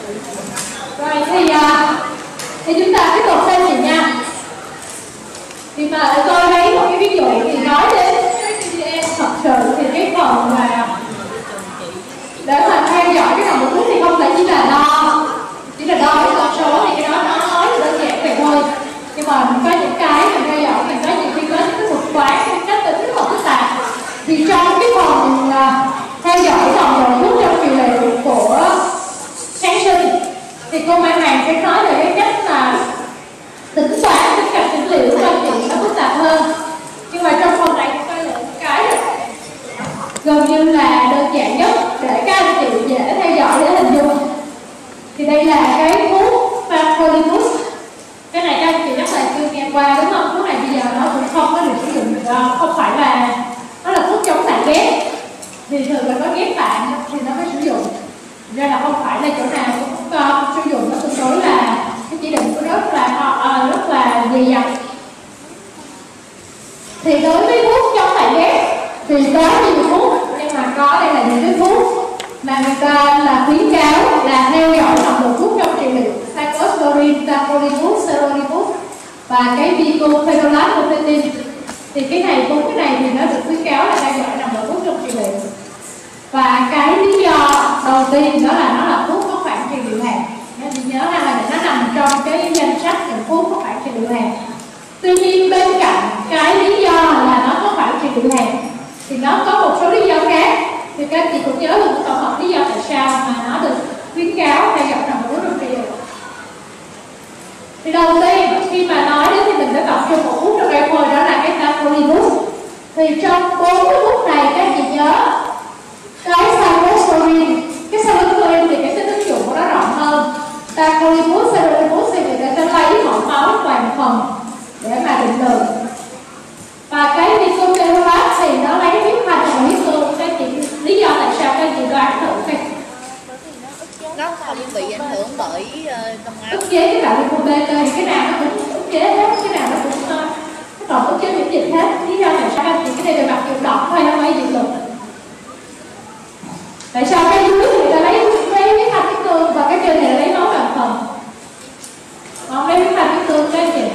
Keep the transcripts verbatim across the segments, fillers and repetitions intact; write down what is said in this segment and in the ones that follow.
Rồi thì uh, thì chúng ta tiếp tục xem gì nha. Thì mà tôi thấy một cái ví dụ thì nói đến cái tê đê em thật sự thì cái phần mà để mà theo dõi cái dòng thuốc thì không phải chỉ là đo chỉ là đo cái con số thì cái đó nó nói đơn giản vậy thôi, nhưng mà có những cái mình theo dõi mình có những khi có những cái thuật toán cái cách tính rất là phức tạp. Thì trong cái phần uh, theo dõi dòng thuốc trong trị liệu của kháng sinh thì cô Mai Hoàng sẽ nói về cái cách mà tính toán tính cặp dữ liệu cho chị nó phức tạp hơn, nhưng mà trong phần này chúng ta lựa cái gần như là đơn giản nhất để các anh chị dễ theo dõi để hình dung. Thì đây là cái thuốc Tacrolimus. Cái này các anh chị chắc là chưa nghe qua đúng không? Thuốc này bây giờ nó cũng không có được sử dụng, không phải là nó là thuốc chống tạng ghép, thì thường là có ghép tạng thì nó mới sử dụng, ra là không phải là chỗ nào cũng có sử dụng, nó tương đối là cái chỉ định của nó rất là uh, rất là dày dặn. Thì đối với thuốc chống tạng ghép thì có nhiều thuốc, nhưng mà có đây là những cái thuốc mà người ta là khuyến cáo là theo dõi nồng độ thuốc trong trị liệu cyclosporin, tacrolimus, serolimus và cái vicophenolate mometin. Thì cái này bốn cái này thì nó được khuyến cáo là theo dõi nồng độ thuốc trong trị liệu. Và cái lý do đầu tiên đó là nó là thuốc có khoản trị liệu hẹp. Nên nhớ ra là nó nằm trong cái danh sách những thuốc có khoản trị liệu hẹp. Tuy nhiên bên cạnh cái lý do là nó có khoản trị liệu hẹp thì nó có một số lý do khác. Thì các chị cũng nhớ được tổng hợp lý do tại sao mà nó được khuyến cáo theo dõi nồng độ thuốc trong trị liệu. Thì đầu tiên khi mà nói đến thì mình đã tập trung một thuốc trong đây thôi, đó là cái tacrolimus. Thì trong bốn cái thuốc này các chị nhớ cái cyclosporin, cái cyclosporin thì cái tính ứng dụng của nó rộng hơn. Tacrolimus, serolimus thì người ta sẽ lấy mẫu máu toàn phần để mà định lượng. Và cái vicophenolate thì nó lấy huyết thanh và huyết tương. Các chị lý do tại sao các chị đoán thử xem. Nó không bị ảnh hưởng bởi đông máu. Ức chế cái đạo vitamin B thì cái nào nó cũng ức chế hết, cái nào nó cũng nó còn ức chế miễn dịch hết. Lý do tại sao các chị cái này về mặt dụng độc thôi, không phải dụng lực. Tại sao cái dưới thì người ta lấy lấy huyết thanh huyết tương và cái trên này là lấy máu toàn phần, còn lấy huyết thanh huyết tương các chị.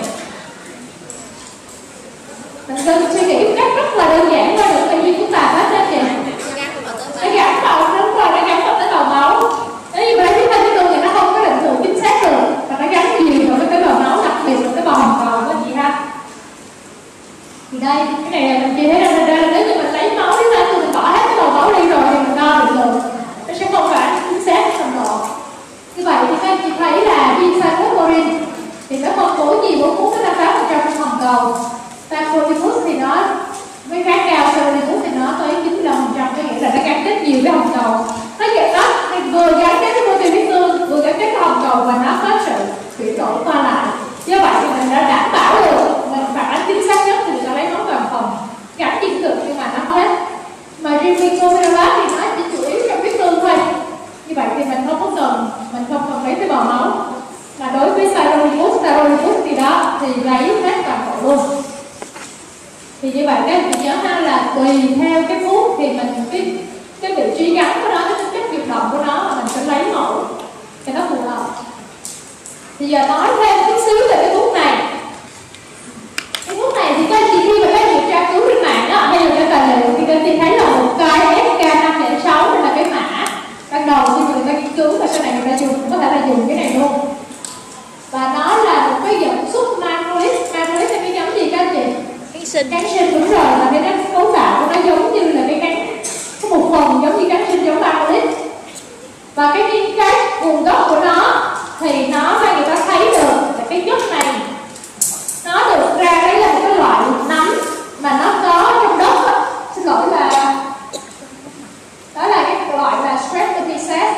Mình cần suy nghĩ một cách rất là đơn giản thôi, đừng phải gì phức tạp hết các chị. Nó gắn vào, đúng rồi, nó gắn vào tế bào máu. Nếu như lấy huyết thanh huyết tương thì nó không có định lượng chính xác được, và nó gắn nhiều vào cái tế bào máu, đặc biệt là tế bào hồng cầu các chị ha. Thì đây, cái này là mình chỉ thấy rằng là nếu như mình lấy máu huyết thanh thì mình bỏ hết tế bào máu đi rồi thì mình đo định lượng, nó sẽ không phải chính xác nồng độ. Như vậy thì các anh chị thấy là viên cyclosporin thì nó phân bố nhiều bốn mươi đến năm mươi tám phần trăm trong hồng cầu. Tacrolimus thì nó với khá cao, serolimus thì nó tới chín mươi lăm phần trăm, có nghĩa là nó gắn kết nhiều với hồng cầu. Nó vậy đó, thì vừa gắn kết với protein huyết tương, vừa gắn kết với hồng cầu và nó có sự chuyển đổi qua lại. Do vậy thì mình đã đảm bảo được mình phản ánh chính xác nhất thì mình sẽ lấy máu toàn phần, gắn chiến được nhưng mà nó hết. Mà riêng vicophenolate thì nó chỉ chủ yếu trong huyết tương thôi. Như vậy thì mình không có cần, mình không cần lấy tế bào máu. Mà đối với serolimus, serolimus thì đó thì lấy hết toàn bộ luôn. Thì như vậy các chị nhớ ha là tùy theo cái thuốc thì mình cái cái vị trí gắn của nó, cái tính chất hoạt động của nó mà mình sẽ lấy mẫu thì nó phù hợp. Thì giờ nói thêm chút xíu về cái thuốc này. Cái thuốc này thì các chị khi mà các chị tra cứu trên mạng đó hay là cái tài liệu thì các chị thấy là một cái F K năm không sáu đây là cái mã ban đầu khi người ta nghiên cứu và sau này người ta dùng có thể là dùng cái này luôn. Và nó là một cái dẫn xuất macrolide. Macrolide là cái nhóm gì các anh chị? Kháng sinh. Kháng sinh đúng rồi, là cái cách cấu tạo của nó giống như là cái kháng, có một phần giống như kháng sinh giống macrolide. Và cái cái nguồn gốc của nó thì nó cho người ta thấy được là cái chất này nó được ra đấy là một cái loại nấm mà nó có trong đất đó. Xin lỗi là đó là cái loại là Streptomyces.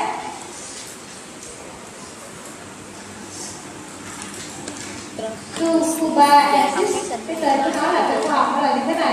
Cucuba acid, cái tên của nó là tự học nó là như thế này.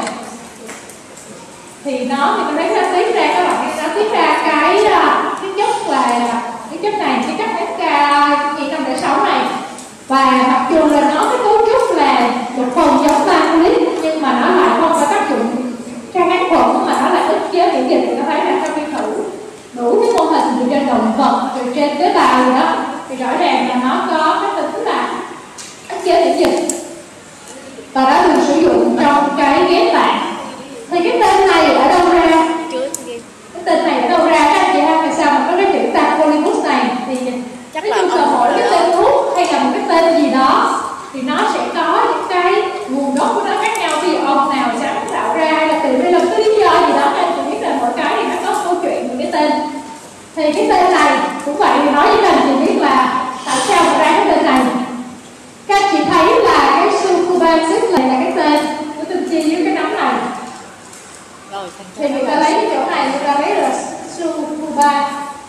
Thì nó thì tôi thấy nó tiết ra các bạn, nó tiết ra cái cái chất là cái chất này, cái chất F K năm không sáu này. Và mặc dù là nó cái cấu trúc là một phần giống macrolide nhưng mà nó lại không có tác dụng kháng kháng khuẩn, mà nó lại ức chế miễn dịch. Thì nó thấy là trong viên thử đủ cái mô hình từ trên động vật, từ trên tế bào gì đó, thì rõ ràng là nó có cái tính là ức chế miễn dịch và đã được sử dụng trong cái ghép tạng. Thì cái tên này ở đâu ra? Cái tên này ở đâu ra các anh chị ha? Tại sao mà có cái chữ tacrolimus này? Thì chắc nói là chung là mỗi cái tên thuốc hay là một cái tên gì đó thì nó sẽ có những cái nguồn gốc của nó khác nhau. Ví dụ ông nào sáng tạo ra hay là từ đây là cái lý do gì đó, nên tôi biết là mỗi cái thì nó có câu chuyện của cái tên. Thì cái tên này cũng vậy, thì nói với các anh chị biết là tại sao mà ra cái tên này. Các anh chị thấy là cái succubensis này là cái tên của tinh chi dưới cái nấm này. Rồi, thì người ta lấy cái chỗ này người ta lấy là succuba.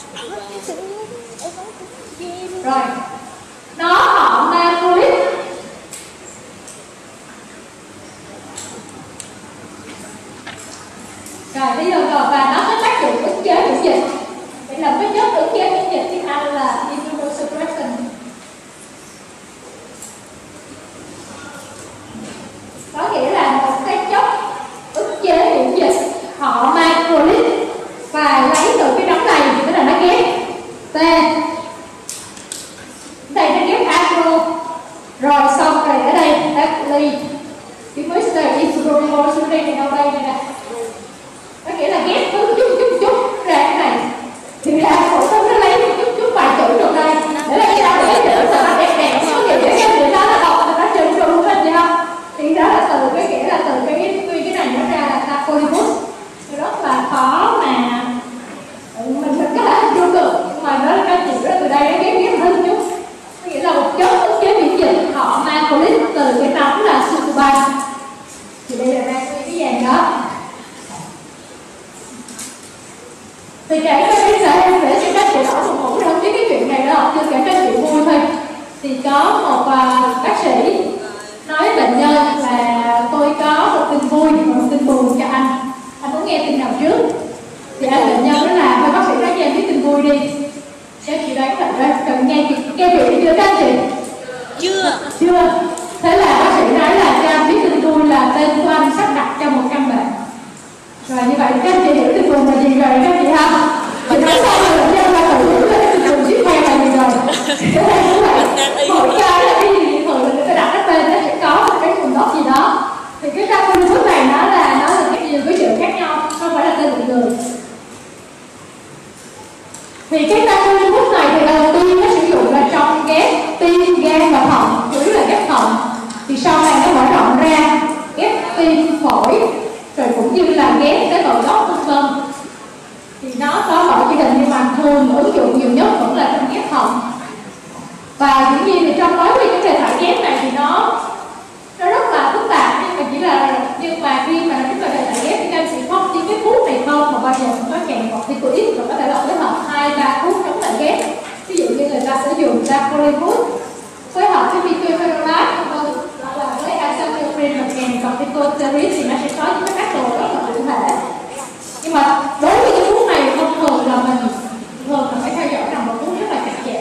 Rồi nó họ macrolide. Rồi bây giờ rồi và nó có tác dụng ức chế miễn dịch. Vậy là cái chất ức chế miễn dịch tiếng Anh là immunosuppressant. Có nghĩa là một cái chất ức chế miễn dịch họ macrolide và lấy từ cái đống này thì tức là nó ghép T. Đây nó ghép agro. Rồi xong rồi ở đây actually cái mới stay isopropyl xuống đây này đâu đây này nè. Có nghĩa là ghép cứ chút chút chút ra cái này. Thì ra phổ thông nó lấy chút chút vài chữ được đây. Để là cái đó để chữ là nó đẹp đẹp. Có nghĩa để cái người đó nó đọc là nó chữ luôn hết chưa? Thì đó là từ cái nghĩa là từ cái nguyên cái này nó ra là tacrolimus. Rất là khó mà mình mình có thể hình dung được, nhưng mà nó là cái chữ đó từ đây nó ghép ghép hơn chút. Có nghĩa là một chất ức chế miễn dịch họ macrolide từ cái nấm là succuba. Thì đây là đang cái vàng đó. Thì kể cho cái sở em để cho các chị đỡ một ngủ đâu chứ cái chuyện này đó, chưa kể các chị vui thôi. Thì có một uh, bác sĩ nói bệnh nhân là tôi có một tin vui và một tin buồn cho anh. Anh muốn nghe tin nào trước? Thì anh bệnh nhân đó là thôi bác sĩ nói cho em biết tin vui đi. Các chị đoán thật ra cần nghe chị nghe chuyện chưa các chị? Chưa. Chưa. Thế là bác sĩ nói là cho anh biết tin vui là tên của anh sắp đặt cho một căn bệnh. Rồi như vậy các chị hiểu tin buồn là gì rồi các chị ha? Thì nói sao là bệnh nhân là tự hiểu là cái tin buồn tiếp theo là gì rồi. Thế nên như vậy mỗi cái là cái gì thường là người ta đặt cái tên nó sẽ có một cái nguồn gốc gì đó. Thì cái tacrolimus này nó là nó là cái nhiều cái chữ khác nhau, không phải là tên một người. Thì cái tacrolimus này thì đầu tiên nó sử dụng là trong ghép tim, gan và thận, chủ yếu là ghép thận. Thì sau này nó mở rộng ra ghép tim, phổi, rồi cũng như là ghép tế bào gốc vân vân. Thì nó có mọi quy định nhưng mà thường ứng dụng nhiều nhất vẫn là trong ghép thận. Và dĩ nhiên thì trong nói về cái đề thải ghép này thì nó nó rất là phức tạp, nhưng mà chỉ là nhưng mà khi mà chúng ta đề thải ghép thì các anh chị không chỉ cái thuốc này không mà bao giờ cũng có kèm corticoid và có thể là phối hợp hai ba thuốc chống lại ghép. Ví dụ như người ta sử dụng tacrolimus phối hợp với mycophenolate hoặc là với azathioprine và kèm corticosteroid thì nó sẽ có những cái phác đồ rất là cụ thể. Nhưng mà đối với cái thuốc này thông thường là mình thường là phải theo dõi nồng độ thuốc rất là chặt chẽ.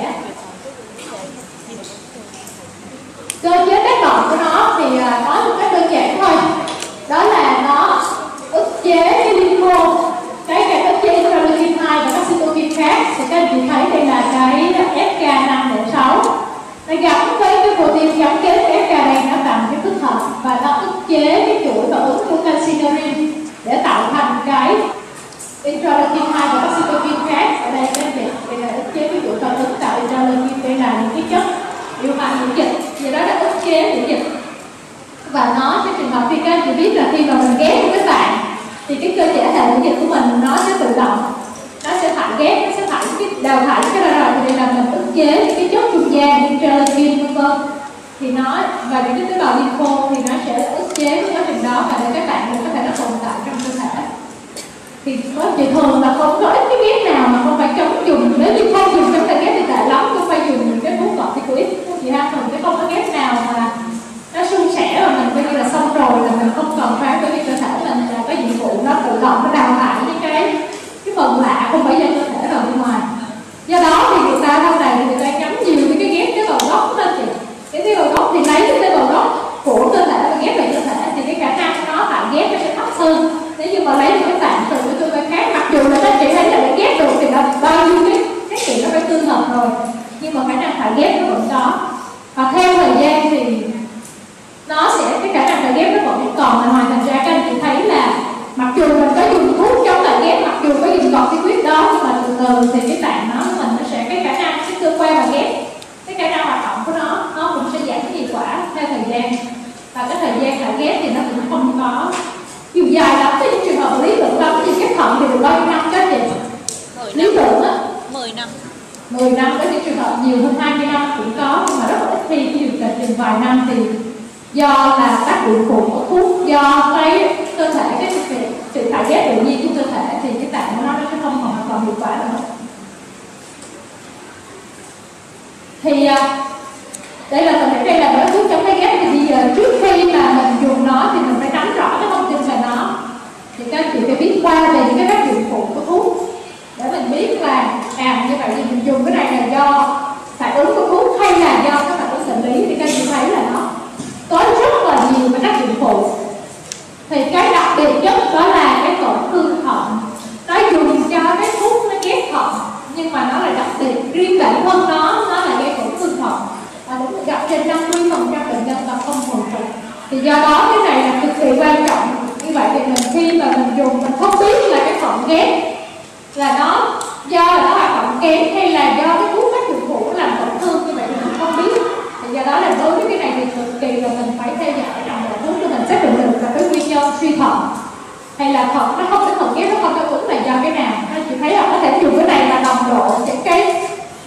Cơ chế tác động của nó thì nói một cách đơn giản thôi, đó là nó ức chế cái lympho, cái cái ức chế interleukin hai và các cytokine khác. Thì các anh chị thấy đây là cái ép ca năm không sáu, nó gắn với cái protein gắn kết cái ép ca đây, nó tạo cái thức hợp và nó ức chế cái chuỗi phản ứng của calcineurin để tạo thành cái interleukin hai và các cytokine khác. Ở đây các anh chị đây là ức chế cái chuỗi phản ứng tạo interleukin, đây là những cái chất điều hành miễn dịch, vì đó là ức chế miễn dịch. Và nó trong trường hợp khi các anh chị biết là khi mà mình ghép với bạn thì cái cơ thể hệ miễn dịch của mình nó sẽ tự động, nó sẽ thải ghép, nó sẽ thải cái đào thải cái ra rồi thì đây là mình ức chế những cái chất trung gian interleukin vân vân. Thì nó và những cái tế bào lympho thì nó sẽ ức chế cái quá trình đó và để các bạn mình có thể nó tồn tại trong cơ thể. Thì có chị thường là không có ít cái ghép nào mà không phải chống dùng, nếu như không dùng chống lại ghép thì tệ lắm, không phải dùng những cái thuốc corticoid chị ha, thường cái không có ghép nào mà nó suôn sẻ và mình coi như là xong rồi là mình không cần phải bởi vì cơ thể mình là cái nhiệm vụ nó tự động nó đào thải những cái cái phần lạ không phải do cơ thể ở bên ngoài. Do đó thì người ta sau này thì người ta nhắm nhiều với cái ghép tế bào gốc lên chị. Cái tế bào gốc thì lấy cái tế bào gốc của cơ thể và ghép về cơ thể thì cái khả năng nó lại ghép nó sẽ thấp hơn. Nếu như mà lấy một cái tạng từ cái cơ quan khác, mặc dù là các chị thấy là để ghép được thì là bao nhiêu từ thì cái tạng nó mình nó sẽ cái khả năng cái cơ quan mà ghép cái khả năng hoạt động của nó nó cũng sẽ giảm hiệu quả theo thời gian, và cái thời gian lại ghép thì nó cũng không có dù dài lắm. Cái trường hợp lý tưởng lắm thì ghép thận thì được bao nhiêu năm các chị? Lý tưởng á mười năm. mười năm, có những trường hợp nhiều hơn hai mươi năm cũng có, nhưng mà rất là ít khi ví dụ là chừng vài năm thì do là tác dụng phụ của thuốc, do cái cơ thể cái sự, sự thải ghép tự nhiên của cơ thể thì cái tạng của nó nó sẽ không còn còn hiệu quả nữa. Thì đây là phần thể đây là loại thuốc chống tái ghép, thì bây giờ trước khi mà mình dùng nó thì mình phải nắm rõ cái thông tin về nó, thì các chị phải biết qua về những cái tác dụng phụ của thuốc để mình biết là à như vậy thì mình dùng cái này là do phản ứng của thuốc hay là do các phản ứng sinh lý, thì các chị thấy là nó có rất là nhiều cái tác dụng phụ. Thì cái đặc biệt nhất đó là cái tổn thương thận, nó dùng cho cái thuốc nó ghép thận nhưng mà nó là đặc biệt riêng bản thân nó nó là gây tổn thương thận, và cũng gặp trên năm mươi phần trăm bệnh nhân là không hồi phục. Thì do đó cái này là cực kỳ quan trọng. Như vậy thì mình khi mà mình dùng mình không biết là cái thận ghép là nó do là nó hoạt động kém hay là do cái thuốc tác dụng phụ làm tổn thương, như vậy thì mình không biết. Thì do đó là đối với cái này thì cực kỳ là mình phải theo dõi nồng độ thuốc để mình xác định được là cái nguyên nhân suy thận hay là thận nó không, cái thận ghép nó không đáp ứng là do cái nào. Nên chị thấy là có thể dùng cái này là nồng độ những cái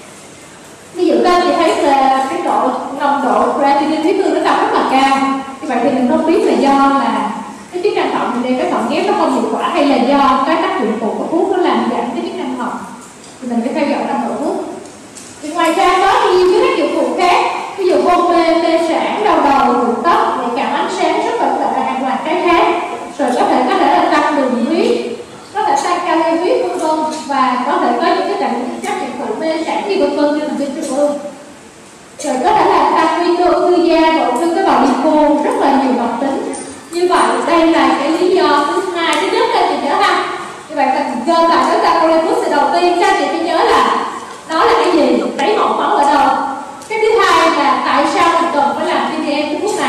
ví dụ các chị thấy là cái độ nồng độ creatinine huyết tương nó tăng rất là cao, như vậy thì mình không biết là do là cái chức năng thận thì cái thận ghép nó không hiệu quả hay là do cái tác dụng phụ của thuốc nó làm giảm cái chức năng thận, thì mình phải theo dõi nồng độ thuốc. Thì ngoài ra có nhiều cái tác dụng phụ khác, ví dụ hôn mê, tê sản, đau đầu, rụng tóc, nhạy cảm ánh sáng, rất là là hàng loạt cái khác. Rồi có thể có thể là tăng đường huyết, có thể tăng kali huyết vân vân, và có thể có những cái trạng tác dụng phụ mê sản gì vân vân như là viên trung ương. Rồi có thể là tăng nguy cơ ung thư da, rồi ung thư tế bào lympho, rất là nhiều độc tính. Như vậy đây là cái lý do thứ hai. Thứ nhất là chị nhớ ha, như vậy mình gom lại cái Tacrolimus thì đầu tiên các chị phải nhớ là nó là cái gì, đáy hậu máu ở đâu. Cái thứ hai là tại sao mình cần phải làm tê đê em của thuốc này.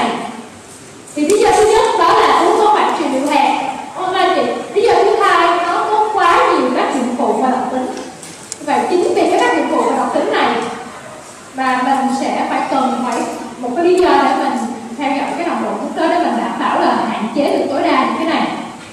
Thì lý do thứ nhất đó là uống có khoảng trị liệu hạt, không anh chị. Lý do thứ hai nó có quá nhiều tác dụng phụ và độc tính. Vậy chính vì cái tác dụng phụ và độc tính này mà mình sẽ phải cần phải một cái lý do để mình theo dõi cái nồng độ thuốc đó để mình đảm bảo là hạn chế được tối đa những cái này.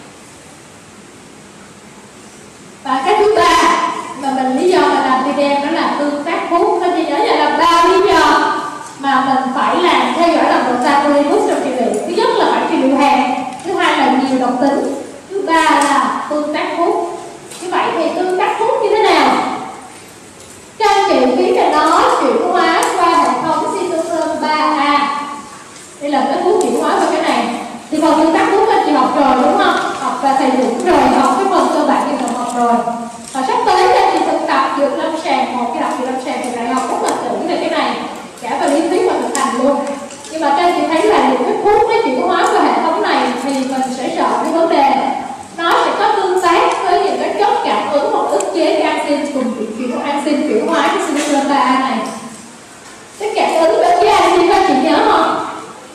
Và cái thứ ba mà mình lý do mà làm tê đê em đó là tương tác thuốc. Các chị nhớ là ba lý do mà mình phải làm theo dõi nồng độ Tacrolimus trong trị liệu. Thứ nhất là phải trị liệu hạt, thứ hai là nhiều độc tính, thứ ba là tương tác thuốc. Như vậy thì tương tác thuốc như thế nào? Các anh chị biết là nó chuyển hóa qua hệ thống cytochrome ba A. Đây là cái thuốc chuyển hóa qua cái này. Thì phần tương tác thuốc anh chị học rồi đúng không? Học và thầy Dũng rồi, học cái phần cơ bản thì mình học rồi. Và sắp tới anh chị thực tập dược lâm sàng, một cái đặc dược lâm sàng thì lại học rất là kỹ về cái này, cả về lý thuyết và thực hành luôn. Nhưng mà các anh chị thấy là những cái thuốc nó chuyển hóa qua hệ thống này thì mình sẽ sợ cái vấn đề nó sẽ có tương tác với những cái chất cảm ứng hoặc ức chế canxi cùng chuyển canxi chuyển hóa cái cytochrome ba A này. Cái cảm ứng ức chế canxi các chị nhớ không?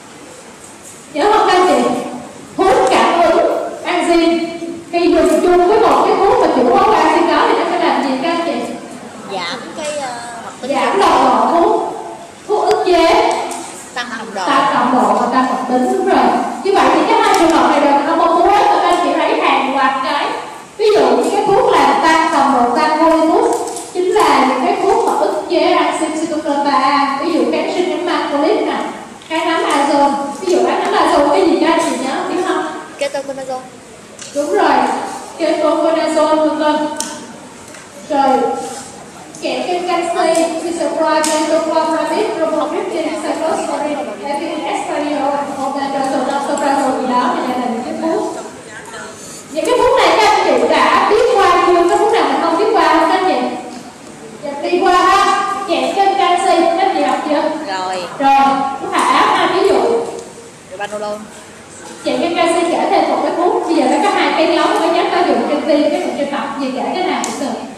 Nhớ không các anh chị? Thuốc cảm ứng canxi khi dùng chung với một cái thuốc mà chuyển hóa canxi đó thì nó sẽ làm gì các anh chị? Giảm cái uh, giảm nồng độ thuốc, thuốc ức chế, tăng nồng độ, tăng nồng độ và tăng độc tính, đúng rồi. Như vậy thì cái hai trường hợp này đều không mong muốn hết, và các anh chị thấy hàng loạt cái ví dụ như cái thuốc là tăng nồng độ Tacrolimus chính là những cái thuốc mà ức chế enzyme cytochrome ba A, ví dụ kháng sinh nấm macrolide nè, kháng nấm azole. Ví dụ kháng nấm azole cái gì các anh chị nhớ biết không? Ketoconazole. Đúng rồi, ketoconazole vân vân. Rồi kẹo kem canxi, bisoprolol, metoclopramide, bromocriptine, cyclosporine, ethylene estradiol, omeprazole gì đó thì đây là những cái thuốc. Những cái thuốc này các anh chị đã biết qua chưa? Cái thuốc nào mình không biết qua không các anh chị? Dạ, đi qua ha. Kẹo kem canxi các anh chị học chưa? Rồi. Rồi, thuốc hạ áp ha, ví dụ. Ribanolone. Kẹo kem canxi kể thêm một cái thuốc. Bây giờ nó có hai cái nhóm cái nhắc tác dụng trên tim, cái một trên tập, gì kể cái nào cũng được.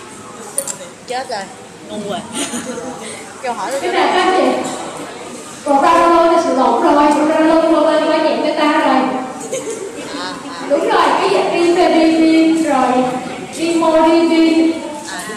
Chết rồi, ngu rồi. Câu hỏi cái nào các anh chị? Propranolol là sự lộn rồi, Propranolol là qua dạng beta rồi. À, à. Đúng rồi, cái dạng Rifampicin rồi Rimodipin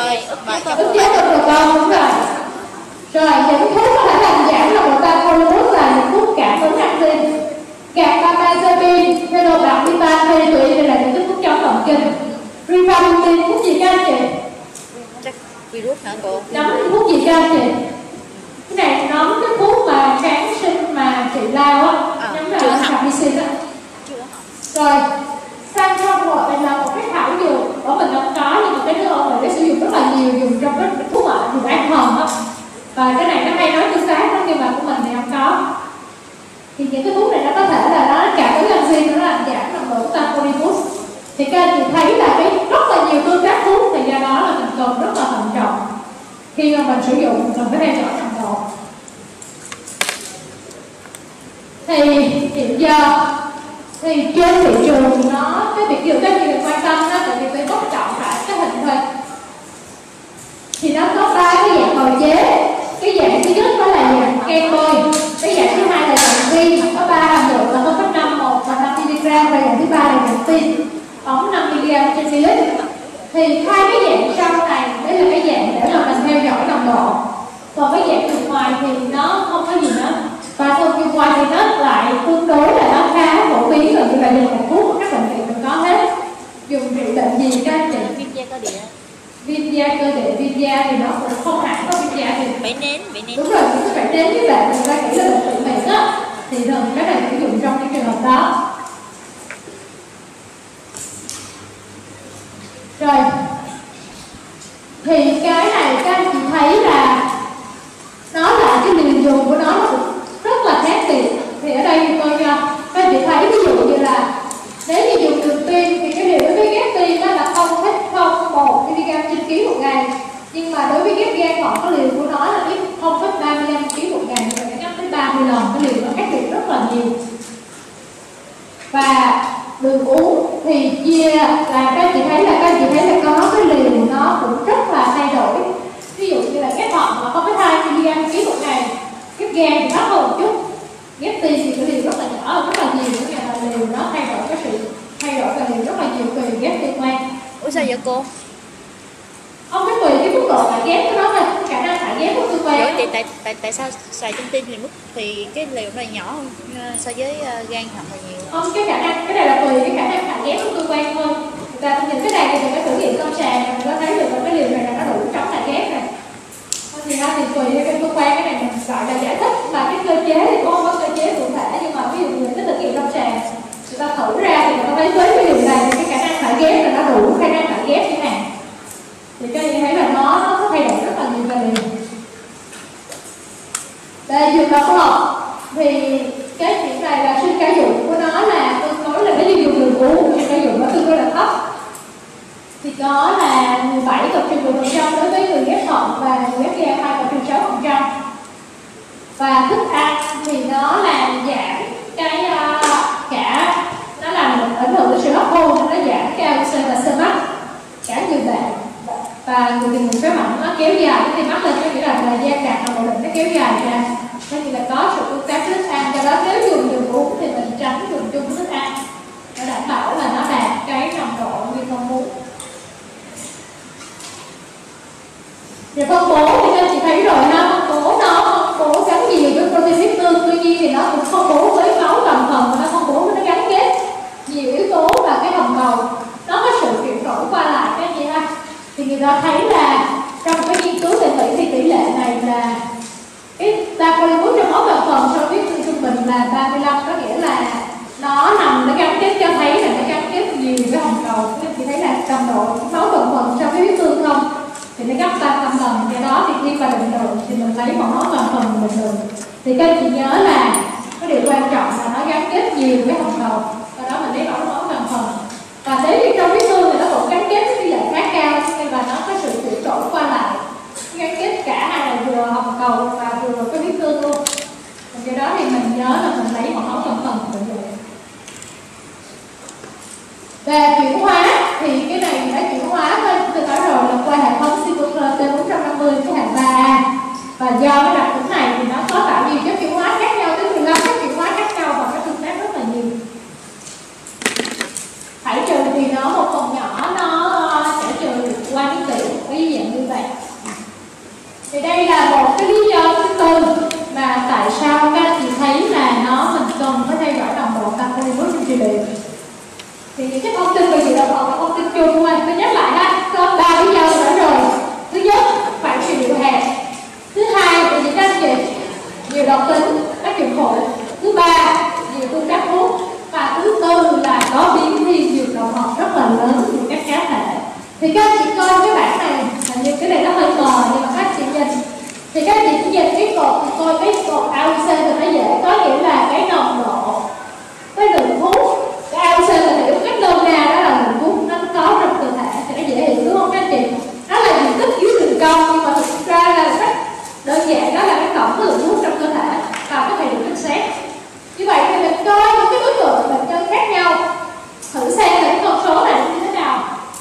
Rồi, ức chế cân ức chế cân thừa cân, đúng rồi. Rồi những thuốc có thể làm giảm nồng độ tacrolimus là những thuốc cảm ứng enzyme, carbamazepine, phenobarbital, tụi đây là những cái thuốc chống động kinh. Rifabutin thuốc gì các anh chị? Chắc virus hả cô? Nấm thuốc gì các anh chị? Cái này nấm cái thuốc mà kháng sinh mà trị lao á, à, giống là capsaicin á. Rồi sang trong rồi đây là một cái thảo dược ở mình không có, nhưng mà cái nước ông này nó sử dụng rất là nhiều, dùng trong cái thuốc ở dùng an thần á. Và cái này nó hay nói tương tác đó, nhưng mà của mình thì không có. Thì những cái thuốc này nó có thể là nó cảm ứng enzyme, nó làm giảm nồng độ tacrolimus. Thì các anh chị thấy là cái rất là nhiều tương tác thuốc, thì do đó là mình cần rất là thận trọng khi mà mình sử dụng, mình cần phải theo dõi nồng độ. Thì hiện giờ thì trên thị trường nó cái việc điều các anh chị được quan tâm đó, tại vì tôi bất trọng lại cái hình thôi. Thì nó có ba cái dạng bào chế. Cái dạng thứ nhất đó là dạng kem bôi, cái dạng thứ hai là dạng viên, có ba hàm lượng là không phẩy năm, một và năm mi-li-gam, và dạng thứ ba là dạng pin, ống năm mi-li-gam trên ml. Thì hai cái dạng sau này đấy là cái dạng để mà mình theo dõi nồng độ. Còn cái dạng bên ngoài thì nó không có gì nữa. Và thường bên ngoài thì nó lại tương đối là nó khá phổ biến, gần như là dùng một thuốc của các bệnh viện mình có hết. Dùng trị bệnh gì các anh chị? Viêm da cơ địa. Viêm da cơ địa, viêm da thì nó cũng không hẳn có viêm da thì Bẫy nến, bẫy nến. đúng rồi, những cái bẫy nến như vậy người ta nghĩ là bệnh tự miễn á, thì thường cái này sử dụng trong những trường hợp đó. Rồi thì cái này các anh chị thấy là nó là cái liều dùng của nó cũng rất là khác biệt. Thì ở đây thì tôi cho các anh chị thấy, ví dụ như là nếu như dùng đường tiêm thì cái liều đối với ghép tim đó là không phẩy không một mi-li-gam trên ký một ngày, nhưng mà đối với ghép gan thận cái liều của nó là không phẩy ba mươi lăm ký một ngày, và nó gấp tới ba mươi lần, cái liều nó khác biệt rất là nhiều. Và đường uống thì chia là các anh chị thấy là các anh chị thấy là có cái liều nó cũng rất là thay đổi. Ví dụ như là ghép thận là không phẩy hai mi-li-gam ký một ngày, ghép gan thì nó hơn một chút, ghép tim thì cái liều rất là nhỏ, rất là nhiều, những ngày là liều nó thay đổi cái sự thay đổi và liều rất là nhiều tùy ghép tim quan. Ủa sao vậy cô? Không, cái tùy cái mức độ thải ghép của nó là khả năng thải ghép của cơ quan. Ủa, tại, tại, tại, tại sao xài trong tim thì mức thì cái liều này nhỏ hơn so với uh, gan thận là nhiều? Không, cái khả năng, cái này là tùy cái khả năng thải ghép của cơ quan thôi. Người ta nhìn cái này thì người ta thử nghiệm lâm sàng, người ta thấy được là cái liều này là nó đủ chống thải ghép này. Thì nó thì tùy theo cái cơ quan, cái này mình gọi là giải thích, mà cái cơ chế thì cũng không có cơ chế cụ thể, nhưng mà ví dụ người ta thử nghiệm lâm sàng, người ta thử ra thì người ta thấy với cái liều này thì cái khả năng thải ghép là nó đủ khả năng thải ghép như này. Thì các anh thấy là nó, nó có thay đổi rất là nhiều về liều. Đây, dược độc học thì cái chuyện này là sinh ca dụng của nó là tương đối là nếu như dùng đường uống, sinh ca dụng nó tương đối là thấp. Thì có là mười bảy cộng trừ mười phần trăm đối với người ghép thận và người ghép gan hai cộng trừ sáu phần trăm. Và thức ăn thì nó làm giảm cái uh, cả nó làm ảnh hưởng đến sự hấp thu, nó giảm calcium và sơ mắt cả người bệnh và người dùng cái mỏng nó kéo dài cái mắc lên, có nghĩa là thời gian đạt ổn định nó kéo dài ra, nên như là có sự tương tác với thức ăn. Do đó nếu dùng đường uống thì mình tránh dùng chung với thức ăn để đảm bảo là nó đạt cái nồng độ như mong muốn. Rồi phân bố thì các anh chị thấy rồi ha, phân bố nó phân bố gắn nhiều với protein huyết tương, tuy nhiên thì nó cũng phân bố với máu toàn phần, và nó phân bố với nó gắn kết nhiều yếu tố và cái hồng cầu nó có sự chuyển đổi qua lại các anh chị ha. Thì người ta thấy là trong cái nghiên cứu tại Mỹ thì tỷ lệ này là cái tacrolimus trong máu toàn phần so với huyết trung bình là ba mươi lăm, có nghĩa là nó nằm, nó gắn kết cho thấy là nó gắn kết nhiều với hồng cầu. Các anh chị thấy là nồng độ máu toàn phần so với huyết tương không thì nó gấp ba trăm lần, do đó thì khi mà định lượng thì mình lấy một máu toàn phần mình định lượng. Thì các anh chị nhớ là cái điều quan trọng là nó gắn kết nhiều với hồng cầu, do đó mình lấy máu máu toàn phần. Và nếu như trong huyết tương thì nó cũng gắn kết với tỷ lệ khá cao, nên là nó có sự chuyển đổi qua lại, gắn kết cả hai là vừa hồng cầu và vừa cái huyết tương luôn. Do đó thì mình nhớ là mình lấy một máu toàn phần như vậy. Về chuyển hóa thì cái này đã chuyển hóa thôi, tôi nói rồi là qua hệ thống Cytochrome T bốn trăm năm mươi cái hạng ba A, và do cái đặc tính này thì nó có tạo nhiều chất chuyển hóa khác nhau, tới mười lăm chất chuyển hóa khác nhau và nó tương tác rất là nhiều. Thải trừ thì nó một phần nhỏ nó sẽ trừ qua nước tiểu với dạng như chung thôi, tôi nhắc lại ha, có ba lý do nữa rồi. Thứ nhất, phải trị liệu hẹp. Thứ hai, là những anh chị nhiều độc tính, tác dụng phụ. Thứ ba, nhiều tương tác thuốc. Và thứ tư là có biến thiên nhiều đồng học rất là lớn của các cá thể. Thì các anh chị coi cái bảng này, hình như cái này nó hơi mờ nhưng mà các anh chị nhìn thì các anh chị chỉ nhìn cái cột thì coi cái cột a u xê thì nó dễ, có nghĩa là cái nồng độ, cái lượng thuốc. Cái a u xê là hiểu cách nôm na đó là lượng thuốc nó có trong cơ thể thì nó dễ hiểu đúng không các anh chị? Nó là diện tích dưới đường cong nhưng mà thực ra là cách đơn giản đó là cái tổng lượng thuốc trong cơ thể và có thể được chính xác. Như vậy thì mình coi những cái đối tượng bệnh nhân khác nhau, thử xem là cái con số này như thế nào.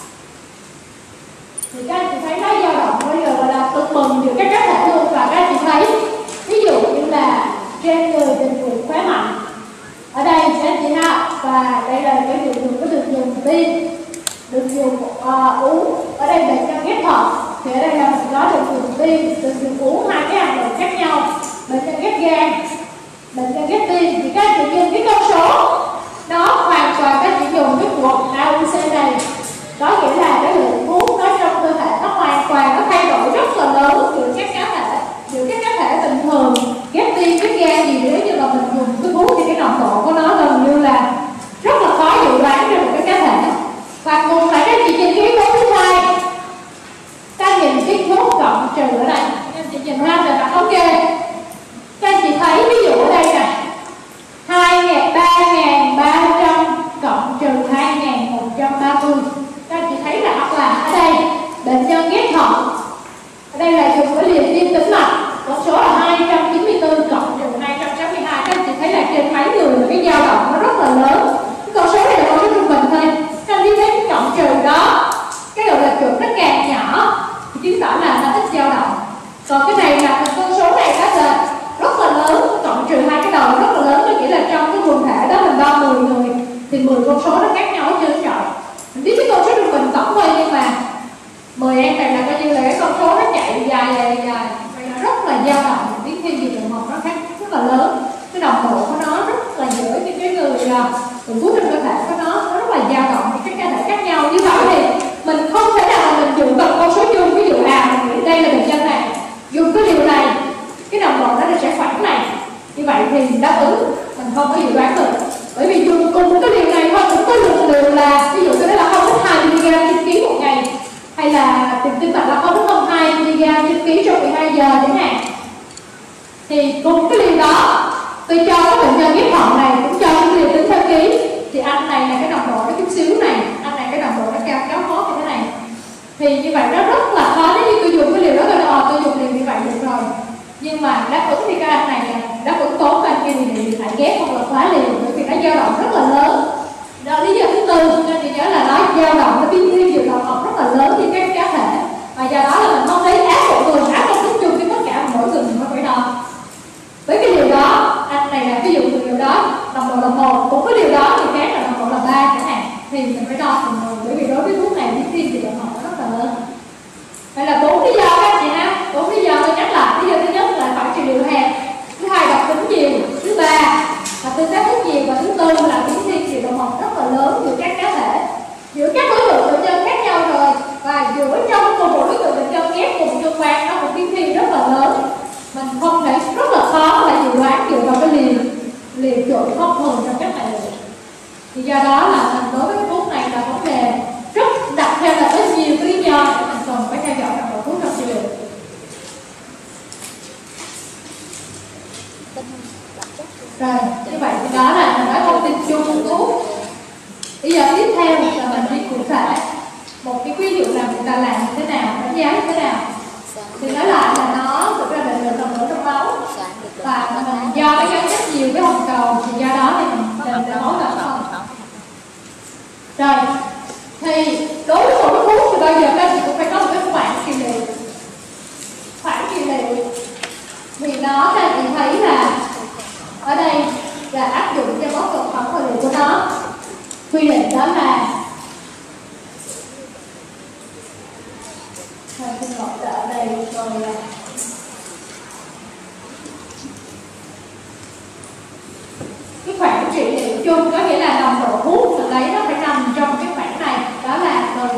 Thì các anh chị thấy nó dao động bây giờ gọi là tưng bừng giữa các cá thể luôn. Và các anh chị thấy ví dụ như là trên người tình nguyện khỏe mạnh ở đây các anh chị ha, và đây là cái đường dùng có được dùng pin, được dùng uh, uống. Ở đây bệnh nhân ghép thận thì ở đây là mình có được dùng pin, được dùng uống, hai cái hàm lượng khác nhau. Bệnh nhân ghép gan, bệnh nhân ghép tim thì các anh chị nhìn cái con số nó hoàn toàn các anh chị dùng cái cột a u xê này, có nghĩa là cái lượng thuốc nó trong cơ thể nó hoàn toàn nó thay đổi rất là lớn giữa các cá thể, giữa các cá thể bình thường ghép tim ghép gan gì nếu như mà mình dùng cái thuốc thì cái nồng độ của nó gần như là rất là khó dự đoán cho một cái cá thể. Và cùng phải các anh chị nhìn cái yếu tố thứ hai, ta nhìn cái thuốc cộng trừ ở đây, các anh chị nhìn ha là nó ok. Các anh chị thấy ví dụ ở đây nè, ba nghìn ba trăm cộng trừ hai nghìn một trăm ba mươi. Các anh chị thấy là hoặc là ở đây bệnh nhân ghép thận, ở đây là dùng cái liều tim tĩnh mạch, con số là hai trăm chín mươi tư cộng trừ hai trăm sáu mươi hai. Các anh chị thấy là trên mấy người là cái dao động nó rất là lớn. Cái con số này là con số trung bình thôi. Các anh chị thấy cái cộng trừ đó, cái độ lệch chuẩn nó càng nhỏ thì chứng tỏ là nó ít dao động. Còn cái này là con số này nó là rất là lớn, cộng trừ hai cái đầu rất là lớn, có nghĩa là trong cái quần thể đó mình đo mười người thì mười con số nó khác nhau hết trơn trời. Mình biết cái con số trung bình tổng thôi, nhưng mà mười em này là coi như là cái con số nó chạy dài dài dài, vậy là rất là dao động. Mình biết thêm gì trường hợp nó khác rất là lớn, cái đồng độ của nó rất là dễ như cái người đường thuốc trong cơ thể của nó nó rất là dao động những cái cơ thể khác nhau. Như vậy thì mình không thể nào mà mình dùng bằng con số chung, ví dụ à mình nghĩ đây là bệnh nhân này dùng cái liều này cái đồng độ nó sẽ khoảng này, như vậy thì đáp ứng mình không có dự đoán được, bởi vì dùng cùng cái liều này thôi cũng có lượng liều là ví dụ cái đó là không phẩy hai mi li gam trên ký một ngày, hay là tiền tinh mạch là không phẩy không hai mi li gam trên ký trong mười hai giờ chẳng hạn, thì cùng cái liều đó tôi cho các bệnh nhân ghép thận này cũng cho cái liều tính theo ký, thì anh này là cái đồng độ nó chút xíu này, anh này cái đồng độ nó cao cao khó như thế này, thì như vậy nó rất là khó. Nếu như tôi dùng cái liều đó tôi nói tôi dùng liều như vậy được rồi, nhưng mà đáp ứng thì cái anh này là đáp ứng tốt, anh kia thì phải ghép hoặc là quá liều, bởi vì nó dao động rất là lớn. Đó, lý do thứ tư nên chị nhớ là nó dao động, nó biến thiên nhiều động học rất là lớn như các cá thể, và do đó là mình không thấy áp một người áp một tính chung cho tất cả mỗi người mình phải đo. Với cái điều đó, anh này là ví dụ từ điều đó đồng độ là một, cũng có điều đó thì khác là đồng độ là ba chẳng hạn, thì mình phải đo từng người, bởi vì đối với thuốc này biến thiên nhiều động học nó rất là lớn. Vậy là bốn lý do các anh chị ha, bốn lý do tôi nhắc lại. Lý do thứ nhất là phải trị liệu hẹp, thứ hai độc tính nhiều, thứ ba là tương tác thuốc nhiều, và thứ tư là biến thiên nhiều động học rất là lớn giữa các cá thể, giữa các đối tượng bệnh nhân khác nhau rồi, và giữa trong cùng một đối tượng bệnh nhân ghép cùng chung quan nó cũng biến thiên rất là lớn. Mình không thể rất là khó là dự đoán dựa vào cái liều liều chuẩn thông thường trong các loại liệu. Thì do đó là mình đối với cái thuốc này là vấn đề rất đặt theo là rất nhiều cái lý do để mình cần phải theo dõi nồng độ thuốc trong trị liệu. Rồi, như vậy thì đó là mình nói thông tin chung của thuốc. Bây giờ tiếp theo là mình đi cụ thể một cái ví dụ là người ta làm như thế nào, đánh giá như thế nào. Thì nói lại là nó thực ra là lượng nồng độ trong máu, và mình do nó gắn rất nhiều cái hồng cầu thì do đó thì mình cần là máu là không. Rồi, thì đối với một thuốc thì bao giờ các chị cũng phải có một cái khoảng trị liệu. Khoảng trị liệu thì nó các chị thấy là ở đây là áp dụng cho mẫu thực phẩm và liệu của nó. Quy định đó là Thôi xin lỗi ở đây rồi cái khoảng trị liệu chung có nghĩa là nồng độ thuốc từ đấy nó phải nằm trong cái khoảng này, đó là từ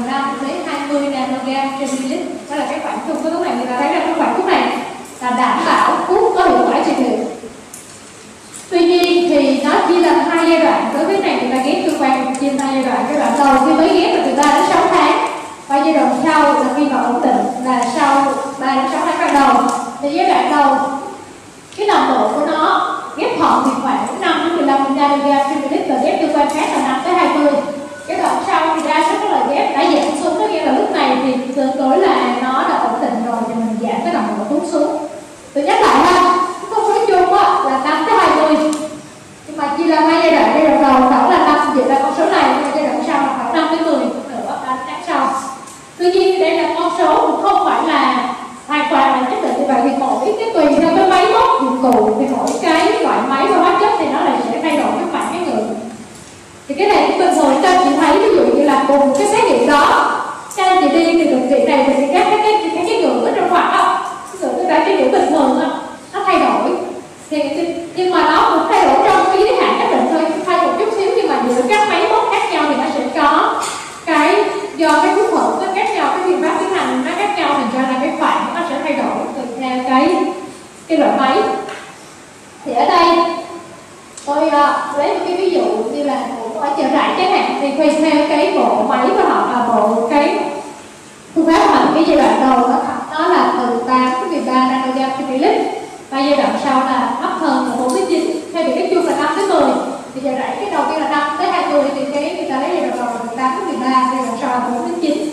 đầu cái nồng độ của nó ghép thận thì khoảng năm đến mười lăm nanogram trên ml và ghép cơ quan khác là năm tới hai mươi. Cái đoạn sau thì đa số các loại ghép đã giảm xuống, có nghĩa là lúc này thì tương đối là nó đã ổn định rồi thì mình giảm cái nồng độ thuốc xuống. Tôi nhắc lại ha, cái con số chung á là năm tới hai mươi, nhưng mà chia ra hai giai đoạn. Giai đoạn đầu khoảng là năm, vậy là con số này, giai đoạn sau là khoảng năm tới mười nữa, ba tháng sau. Tuy nhiên đây là con số cũng không phải là hoàn toàn là nhất định như vậy, vì mỗi cái tùy theo cái máy móc dụng cụ thì mỗi cái loại máy và hóa chất thì nó lại sẽ thay đổi cái phản cái ngưỡng. Thì cái này cũng bình thường, cho anh chị thấy ví dụ như là cùng cái xét nghiệm đó, cho anh chị đi từ bệnh viện này thì các cái cái cái cái ngưỡng ở trong khoảng đó, ví dụ như là cái ngưỡng bình thường đó, nó thay đổi thì nhưng mà nó cũng thay đổi trong cái giới hạn nhất định thôi, thay một chút xíu, nhưng mà giữa các máy móc khác nhau thì nó sẽ có cái do cái thuốc thử nó khác nhau, cái biện pháp tiến hành nó khác nhau, thành ra là cái khoảng nó sẽ thay đổi tùy theo cái cái loại máy. Thì ở đây tôi uh, lấy một cái ví dụ như là ở chợ rải chẳng hạn, thì tùy theo cái bộ máy và họ là bộ cái phương pháp hành cái giai đoạn đầu nó nó là từ tám đến mười ba nanogram trên ml, và giai đoạn sau là thấp hơn là bốn đến chín, theo vì cái chung là năm tới mười. Thì giờ rải cái đầu tiên là năm tới hai mươi thì cái người ta lấy giai đoạn đầu là tám đến mười ba, giai đoạn sau là bốn đến chín.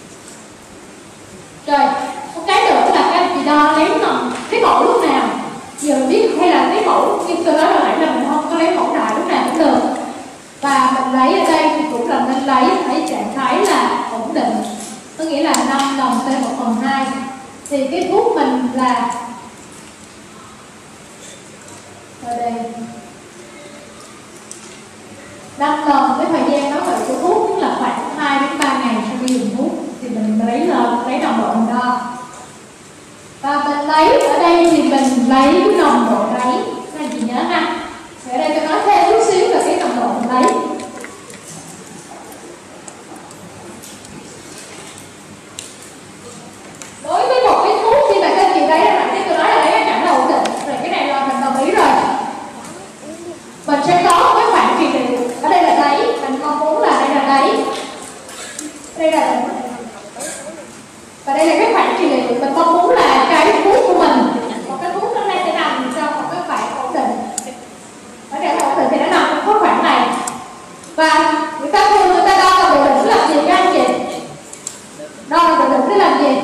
Rồi, một cái nữa là các anh chị đo lấy nồng cái mẫu lúc nào giờ biết, hay là lấy mẫu như tôi nói là nãy là mình không có lấy mẫu đại lúc nào cũng được, và mình lấy ở đây thì cũng là nên lấy ở trạng thái là ổn định, có nghĩa là năm lần trên một phần hai. Thì cái thuốc mình là ở đây năm lần cái thời gian nó vậy của thuốc, tức là khoảng hai đến ba ngày sau khi dùng thuốc thì mình lấy lần lấy nồng độ mình đo. Và mình lấy ở đây thì mình lấy cái nồng độ đấy, các anh chị nhớ ha. Ở đây tôi nói thêm chút xíu về cái nồng độ mình lấy. Đối với một cái thuốc khi mà các anh chị lấy là nãy tôi nói là lấy cái cảm là ổn định rồi, cái này là mình đồng ý rồi. Mình sẽ có một cái khoảng trị liệu, ở đây là đáy, mình mong muốn là đây là đáy, đây là đỉnh, và đây là cái khoảng trị liệu. Mình mong muốn là cái thuốc của mình, một cái thuốc nó sẽ nằm trong một cái khoảng ổn định, ở đây là ổn định thì nó nằm trong cái khoảng này. Và người ta thường người ta đo nồng độ đỉnh làm gì các anh chị? Đo nồng độ đỉnh để làm gì?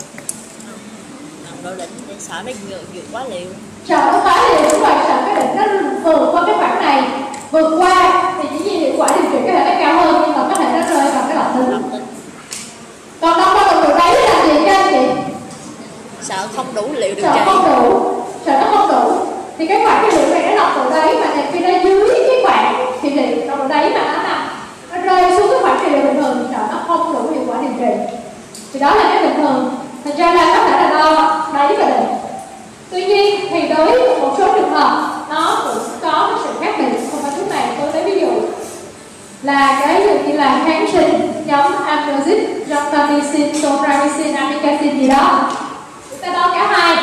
Nồng độ đỉnh để sợ nó vượt quá liều, sợ nó quá liều, đúng rồi, sợ cái đỉnh nó vượt qua cái khoảng này, vượt qua thì chỉ nhiên hiệu quả điều trị có thể nó cao hơn, nhưng mà có thể nó rơi vào cái độc tính. Còn đo nồng độ đáy là gì các anh chị? Sợ không đủ liệu điều Sợ trị, không đủ, sợ nó không đủ. Thì cái khoảng cái liệu này nó nồng độ đáy mà khi nó dưới cái khoảng trị liệu nồng độ đáy mà nó nằm, nó rơi xuống cái khoảng trị liệu bình thường thì sợ nó không đủ hiệu quả điều trị. Thì đó là cái bình thường. Thành ra là có thể là đo đáy và đỉnh. Tuy nhiên thì đối với một số trường hợp nó cũng có cái sự khác biệt. Không phải lúc này tôi lấy ví dụ là cái ví dụ như là kháng sinh giống amlodipine, gentamicin, tobramycin, amikacin gì đó, người ta đo cả hai,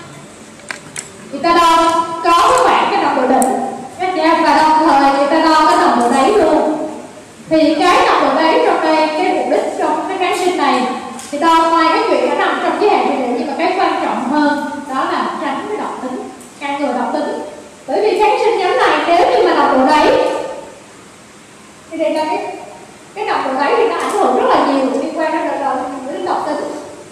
người ta đo có cái khoảng cái nồng độ đỉnh và đồng thời người ta đo cái nồng độ đáy luôn. Thì cái nồng độ đáy trong đây, cái mục đích trong cái kháng sinh này thì đo ngoài cái chuyện nó nằm trong giới hạn trị liệu, nhưng mà cái quan trọng hơn đó là tránh cái độc tính, ngăn ngừa độc tính. Bởi vì kháng sinh nhóm này nếu như mà nồng độ đáy thì đây là cái cái nồng độ đáy thì nó ảnh hưởng rất là nhiều liên quan đến đến độc tính.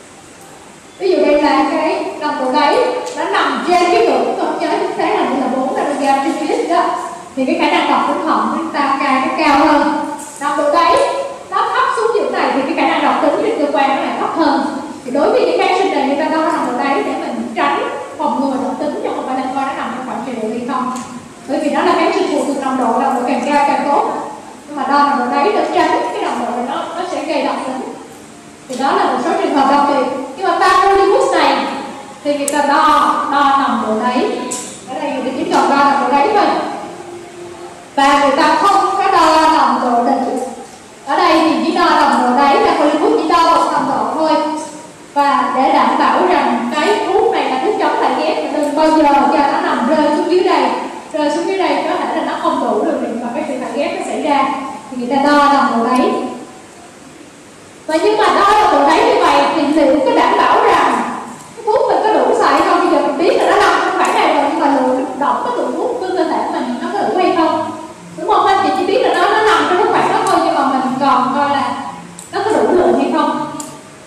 Ví dụ đây là cái nồng độ đáy nó nằm trên cái ngưỡng tôi nhớ thực tế là như là bốn nanogram trên ml đó, thì cái khả năng độc tính thận chúng ta càng nó cao hơn. Nồng độ đáy nó thấp xuống như này thì cái khả năng độc tính trên cơ quan nó lại thấp hơn. Thì đối với những kháng sinh này người ta đo nồng độ đáy để mình tránh phòng ngừa độc tính, chứ không phải là coi nó nằm trong khoảng trị liệu hay không. Bởi vì nó là kháng sinh phụ thuộc nồng độ, nồng độ càng cao càng tốt. Nhưng mà đo nồng độ đáy để tránh cái nồng độ này nó nó sẽ gây độc tính. Thì đó là một số trường hợp đặc biệt. Nhưng mà tacrolimus này thì người ta đo đo nồng độ đáy. Ở đây người ta chỉ cần đo nồng độ đáy thôi. Và người ta không có đo nồng độ đỉnh. Ở đây thì chỉ đo nồng độ đáy, tacrolimus chỉ đo một nồng độ thôi. Và để đảm bảo rằng cái thuốc này là thuốc chống lại ghét, đừng bao giờ cho nó nằm rơi xuống dưới đây. Rơi xuống dưới đây có thể là nó không đủ được mà cái sự phản ghét nó xảy ra. Thì người ta đo nồng độ đáy. Và nhưng mà đo nồng độ đáy như vậy thì liệu có đảm bảo rằng cái thuốc mình có đủ xài không? Bây giờ mình biết là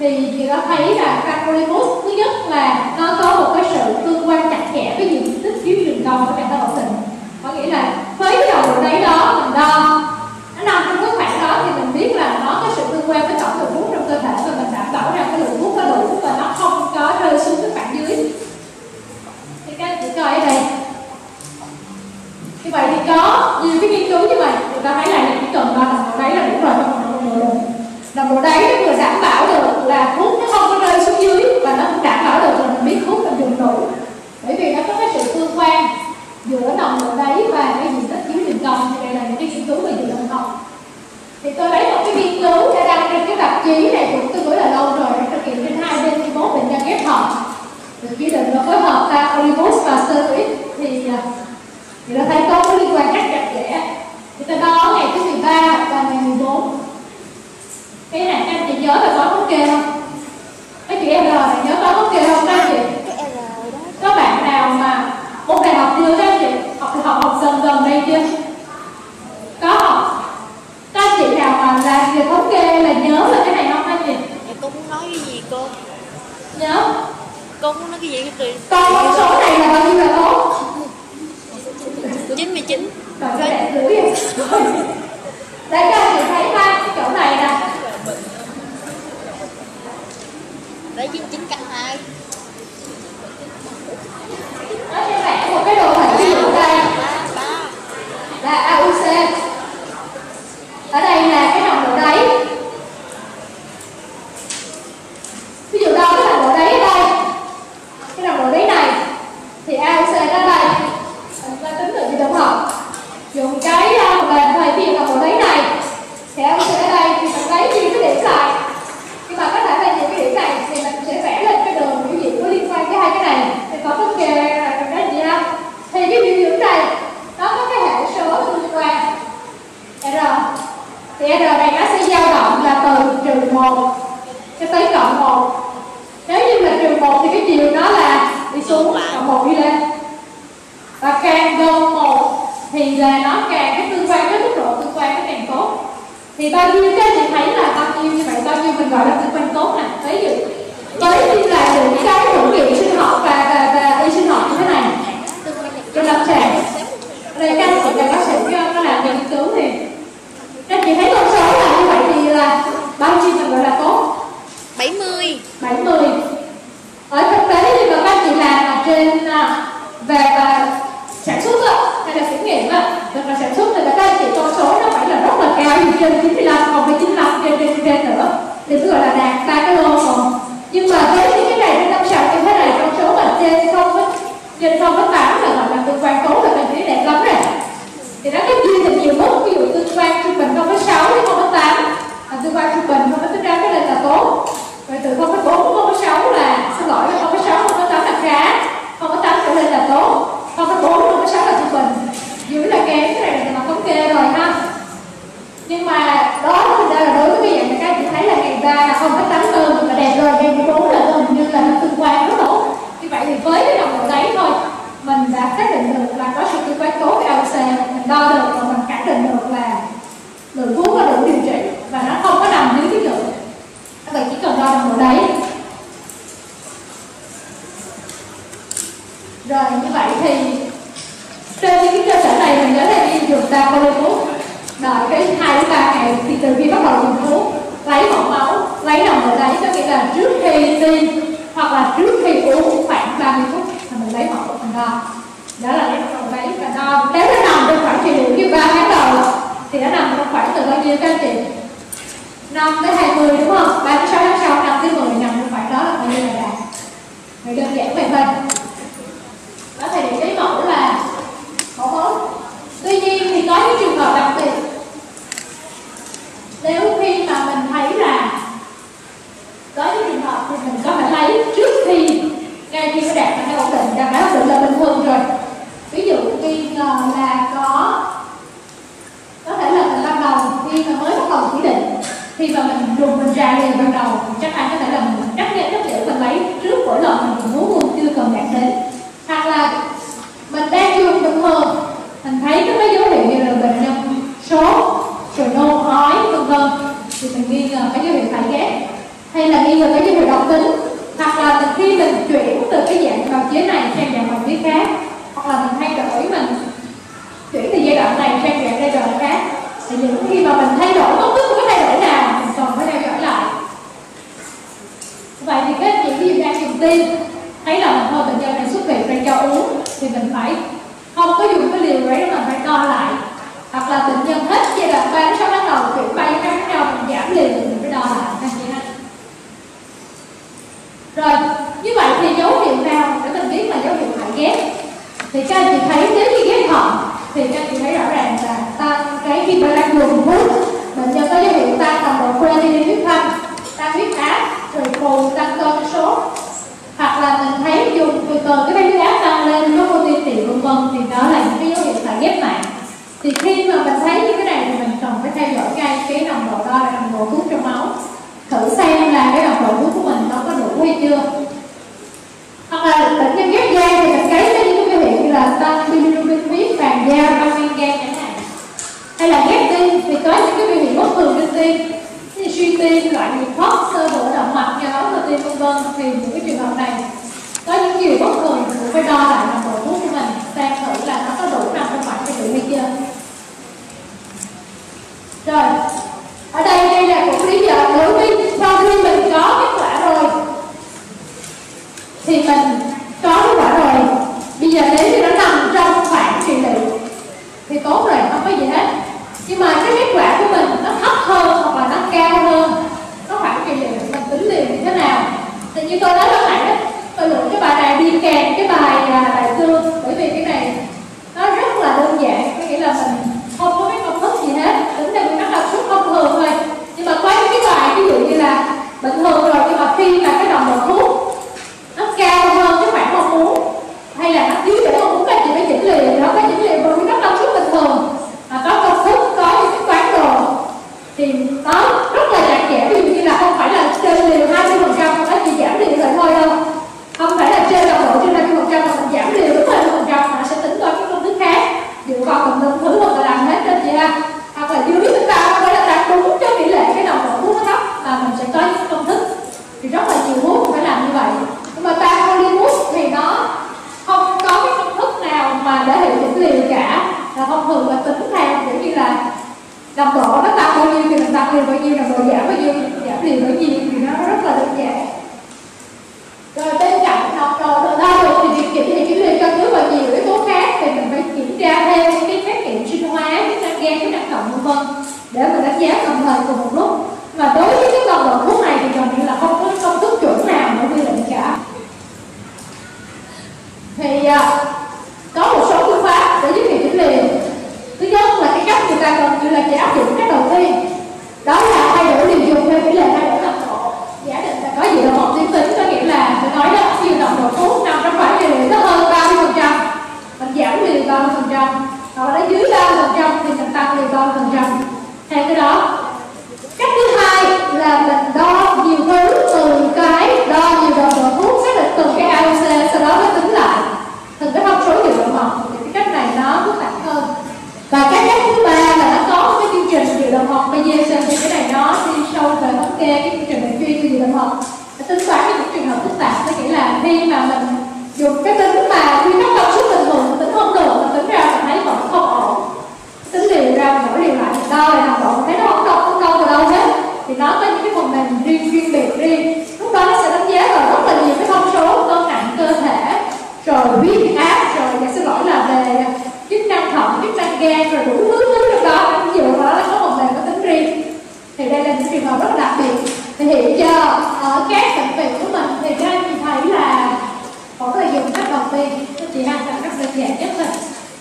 thì chị đã thấy là căn Olympus thứ nhất là nó có một cái sự tương quan chặt chẽ với diện tích chiếu trường công của các ta ổn định, có nghĩa là với cái đầu độ đáy đó mình đo nó nằm trong cái khoảng đó thì mình biết là nó có sự tương quan với tổng lượng hút trong cơ thể và mình đảm bảo rằng cái lượng hút có đủ và nó không có rơi xuống cái khoảng dưới. Thì các anh chị coi ở đây như vậy thì có nhiều cái nghiên cứu như vậy người ta thấy là chỉ cần đo nồng độ đáy là đủ rồi, không cần nồng độ lượng. Nồng độ đáy nó vừa đảm bảo được là hút nó không có rơi xuống dưới và nó cũng đảm bảo được là mình biết hút mình dùng đủ, bởi vì nó có cái sự tương quan giữa nồng độ đáy và cái diện tích chiếu trường công. Thì đây là những cái nghiên cứu về diện đồng công. Thì tôi lấy một cái nghiên cứu đã đăng trên cái tạp chí này cũng tương đối là lâu rồi, đã thực hiện trên hai bên mốt bệnh nhân ghép thận được chỉ định và phối hợp ta Olympus và Steroid thì thì ta thấy có cái liên quan rất chặt chẽ. Thì ta đo ngày thứ mười ba và ngày mười bốn. Cái này các anh chị nhớ là có thống kê không? Các chị em rồi nhớ có thống kê không các anh chị? Có bạn nào mà một đại học chưa các anh chị? Học học học gần gần đây chưa? Có không? Các anh chị nào mà làm việc thống kê là nhớ là cái này không anh chị? Cô muốn nói cái gì cô? Nhớ. Cô muốn nói cái gì từ? Con con số này là bao nhiêu là tốt? chín mươi chín. Rồi cho đẹp rưỡi vậy. Để cho anh chị thấy ha, cái chỗ này nè. Đấy chín mươi chín căn hai. Nó sẽ vẽ một cái đồ hình ví dụ đây là a u xê. Ở đây là cái nồng độ đáy. Ví dụ đo cái nồng độ đáy ở đây, cái nồng độ đáy này thì a u xê nó ở đây. Mình ta tính được gì đúng không? Dùng cái về thời ví dụ nồng độ đáy này thì a u xê ở đây thì mình lấy chia cái điểm lại. Nhưng mà có thể là những cái điểm này thì mình sẽ vẽ lên cái đường biểu diễn có liên quan với hai cái này thì có thống kê là cái gì không? Thì cái biểu diễn này nó có cái hệ số tương quan R. Thì R này nó sẽ dao động là từ trừ một cho tới cộng một. Nếu như là trừ một thì cái chiều nó là đi xuống, cộng một đi lên. Và càng gần một thì là nó càng cái tương quan, cái mức độ tương quan nó càng tốt. Thì bao nhiêu các anh chị thấy là bao nhiêu như vậy, bao nhiêu mình gọi là tương quan tốt nè. Ví dụ với như là những cái thử nghiệm sinh học và và và y sinh học như thế này trên lâm sàng. Đây các anh chị là bác sĩ nó làm nghiên cứu thì các anh chị thấy con số là như vậy thì là bao nhiêu mình gọi là tốt? bảy mươi. bảy mươi. Ở thực tế thì các anh chị làm ở trên về và sản xuất á, hay là thử nghiệm á, được là sản xuất thì các anh chị con số nó phải là rất là cao, như trên chín mươi lăm, không phải chín mươi lăm trên trên trên nữa thì mới gọi là đạt ba cái lô rồi. Nhưng mà với những cái này trên năm sàn như thế này, con số mà trên không trên không phẩy tám là gọi là tương quan tốt, là mình thấy đẹp lắm rồi. Thì nó có chia thành nhiều mức, ví dụ tương quan trung bình không phẩy sáu đến không phẩy tám, tương quan trung bình không phẩy tính ra cái này là tốt. Rồi từ không phẩy bốn đến không phẩy sáu là xin lỗi, không phẩy sáu không phẩy tám là khá, không phẩy tám trở lên là tốt, không phẩy bốn không phẩy sáu là trung bình, dưới là kém. Cái này là thống kê rồi ha. Nhưng mà đó thực ra là đối với cái dạng các anh chị thấy là ngày ba là không phẩy tám mươi là đẹp rồi, ngày mười bốn là gần như là nó tương quan rất tốt. Như vậy thì với cái nồng độ đáy thôi mình đã xác định được là có sự tương quan tốt với a u xê, mình đo được và mình khẳng định được là lượng thuốc có đủ điều trị và nó không có nằm dưới cái lượng. Các bạn chỉ cần đo nồng độ đáy. Rồi như vậy thì trên những cái cơ sở này mình nhớ là đi dùng ta Olympus, đợi cái hai đến ba ngày thì từ khi bắt đầu dùng thuốc lấy mẫu máu, lấy nồng độ đáy, có nghĩa là trước khi tiêm hoặc là trước khi uống khoảng ba mươi phút thì mình lấy mẫu mình đo. Đó là lấy nồng độ đáy và đo. Nếu nó nằm trong khoảng thời điểm như ba tháng đầu thì nó nằm trong khoảng từ bao nhiêu các anh chị? năm tới hai mươi đúng không? ba đến sáu tháng sau năm tới mười nằm trong khoảng đó là bao nhiêu là đạt. Vậy đơn giản vậy thôi. Đó thời điểm lấy mẫu là mẫu máu. Tuy nhiên thì có những trường hợp đặc biệt, nếu khi mà mình thấy là có những trường hợp thì mình có thể lấy trước khi ngay khi nó đạt trạng thái ổn định, trạng thái ổn định là bình thường rồi. Ví dụ khi là có có thể là mình ban đầu khi mà mới bắt đầu chỉ định, khi mà mình dùng mình ra liền ban đầu chắc ăn có thể là mình cắt nhẹ cắt nhẹ mình lấy trước mỗi lần mình muốn luôn chưa cần đạt đến, hoặc là mình đang dùng bình thường mình thấy có cái dấu hiệu như là bệnh nhân sốt rồi nôn ói vân vân thì mình nghi ngờ cái dấu hiệu phải ghép hay là nghi ngờ có dấu hiệu độc tính, hoặc là mình khi mình chuyển từ cái dạng bào chế này sang dạng bào chế khác, hoặc là mình thay đổi mình chuyển từ giai đoạn này sang dạng giai đoạn khác, thì những khi mà mình thay đổi công thức của cái thay đổi nào mình còn phải theo dõi lại. Vậy thì các chị ví dụ đang dùng tim thấy là mình thôi bệnh nhân này xuất viện ra cho uống thì mình phải không có dùng cái liều đấy, mình phải đo lại, hoặc là bệnh nhân hết giai đoạn ba đến sáu tháng đầu chuyển bay khác nhau mình giảm liều thì mình phải đo lại các chị ha. Rồi như vậy thì dấu hiệu nào để mình biết là dấu hiệu hại ghép? Thì các anh chị thấy nếu như ghép thận thì các anh chị thấy rõ ràng là tăng cái khi mà đang dùng thuốc bệnh nhân có dấu hiệu tăng nồng độ creatinine huyết thanh, tăng huyết áp, rồi phù, tăng cơn sốt, hoặc là mình thấy dùng từ từ cái huyết áp tăng lên có protein trị vân vân, thì đó là những cái dấu hiệu hại ghép mạng. Thì khi mà mình thấy những cái này thì mình cần phải theo dõi ngay cái nồng độ, đo là nồng độ thuốc trong máu, thử xem là cái nồng độ thuốc của mình nó có đủ hay chưa. Hoặc là bệnh nhân ghép gan thì mình thấy có những cái biểu hiện như là tăng bilirubin huyết, vàng da, tăng men gan chẳng hạn. Hay là ghép tim thì có những cái biểu hiện bất thường trên tim, như suy tim, loại nhịp thoát, sơ vữa động mạch, nhồi máu cơ tim vân vân. Thì những cái trường hợp này có những gì bất thường thì cũng phải đo lại nồng độ thuốc của mình xem thử là nó có đủ nằm trong khoảng cái hay chưa. Rồi ở đây đây là một lý do đối với sau khi mình có kết quả rồi thì mình có kết quả rồi, bây giờ nếu như nó nằm trong khoảng trị liệu thì tốt rồi, không có gì hết. Nhưng mà cái kết quả của mình nó thấp hơn hoặc là nó cao hơn nó khoảng trị liệu, mình tính liều như thế nào? Thì như tôi nói lúc nãy đó, tôi lựa cái bài này đi kèm cái bài là đại cương, bởi vì cái này nó rất là đơn giản, có nghĩa là mình không có cái công thức gì hết, tính ra mình nó là suất thông thường thôi. Nhưng mà qua cái bài ví dụ như là bình thường rồi, nhưng mà khi mà cái nồng độ thuốc nó cao hơn cái khoảng mong muốn hay là nó dưới để mong muốn, các chị phải chỉnh liều, nó có chỉnh liều bởi vì nó công suất bình thường mà có công thức, có những cái quán đồ thì nó rất là chặt chẽ. Ví dụ như là không phải là trên liều hai mươi phần trăm nó chỉ giảm liều rồi thôi đâu, không phải là trên nồng độ trên hai mươi phần trăm mà mình giảm liều đúng hai mươi phần trăm, mà nó sẽ tính toán cái công thức khác dựa vào tùm lum thứ hoặc là làm hết trên chị ha. Hoặc là dưới chúng ta không phải là đạt đúng cho tỷ lệ cái nồng độ thuốc nó thấp mà mình sẽ có những công thức, thì rất là nhiều thuốc phải làm như vậy. Nhưng mà tacrolimus thì nó không có cái công thức nào mà để hiệu chỉnh liều cả, là thông thường là tính theo kiểu như là nồng độ nó tăng bao nhiêu thì mình tăng liều bao nhiêu, nồng độ giảm bao nhiêu giảm liều bao nhiêu, thì nó rất là đơn giản. Rồi bên cạnh nồng độ đo được thì việc kiểm thì chỉnh liều căn cứ vào nhiều yếu tố khác, thì mình phải kiểm tra thêm cái xét nghiệm sinh hóa, chức năng gan, chức năng thận vân vân để mình đánh giá đồng thời cùng một lúc. Và đối với cái nồng độ thuốc này thì gần như là không có công thức chuẩn nào để quy định cả. Thì uh, có một số phương pháp để giúp việc chỉnh liều. Thứ nhất là cái cách người ta gần như là chỉ áp dụng cách đầu tiên, đó là thay đổi liều dùng theo tỷ lệ thay đổi nồng độ. Giả định là có gì độ một tuyến tính, có nghĩa là tôi nói đó, khi nồng độ thuốc nằm trong khoảng liều nó hơn ba mươi phần trăm, mình giảm liều ba mươi phần trăm, hoặc là nó dưới ba mươi phần trăm thì mình tăng liều ba mươi phần trăm. Theo cái đó. Cách thứ hai là mình đo nhiều thứ, từ cái đo nhiều nồng độ thuốc, xác định từng cái a lờ xê, sau đó mới tính lại từng cái thông số dự động mật. Thì cái cách này nó phức tạp hơn. Và cái cách thứ ba là nó có một cái chương trình dự động mật bây giờ xem thì cái này nó đi sâu về thống kê cái chương trình bệnh chuyên về dự động mật, để tính toán những trường hợp phức tạp. Có nghĩa là khi mà mình dùng cái tính mà khi nó công suất bình thường mình tính không được, mình tính ra mình thấy vẫn không ổn, tính liều ra mình đổi liều lại, mình đo lại nồng độ mình thấy nó không đâu không đâu từ đâu hết, thì nó có những cái phần mềm riêng chuyên biệt riêng. Lúc đó nó sẽ đánh giá vào rất là nhiều cái thông số cân nặng cơ thể, rồi huyết áp, rồi dạ xin lỗi là về chức năng thận, chức năng gan, rồi đủ thứ thứ trong đó. Ví dụ đó là có phần mềm có tính riêng. Thì đây là những trường hợp rất là đặc biệt. Thì hiện giờ ở các bệnh viện của mình thì các anh chị thấy là vẫn là dùng cách đầu tiên, các chị ha, là cách đơn giản nhất thôi.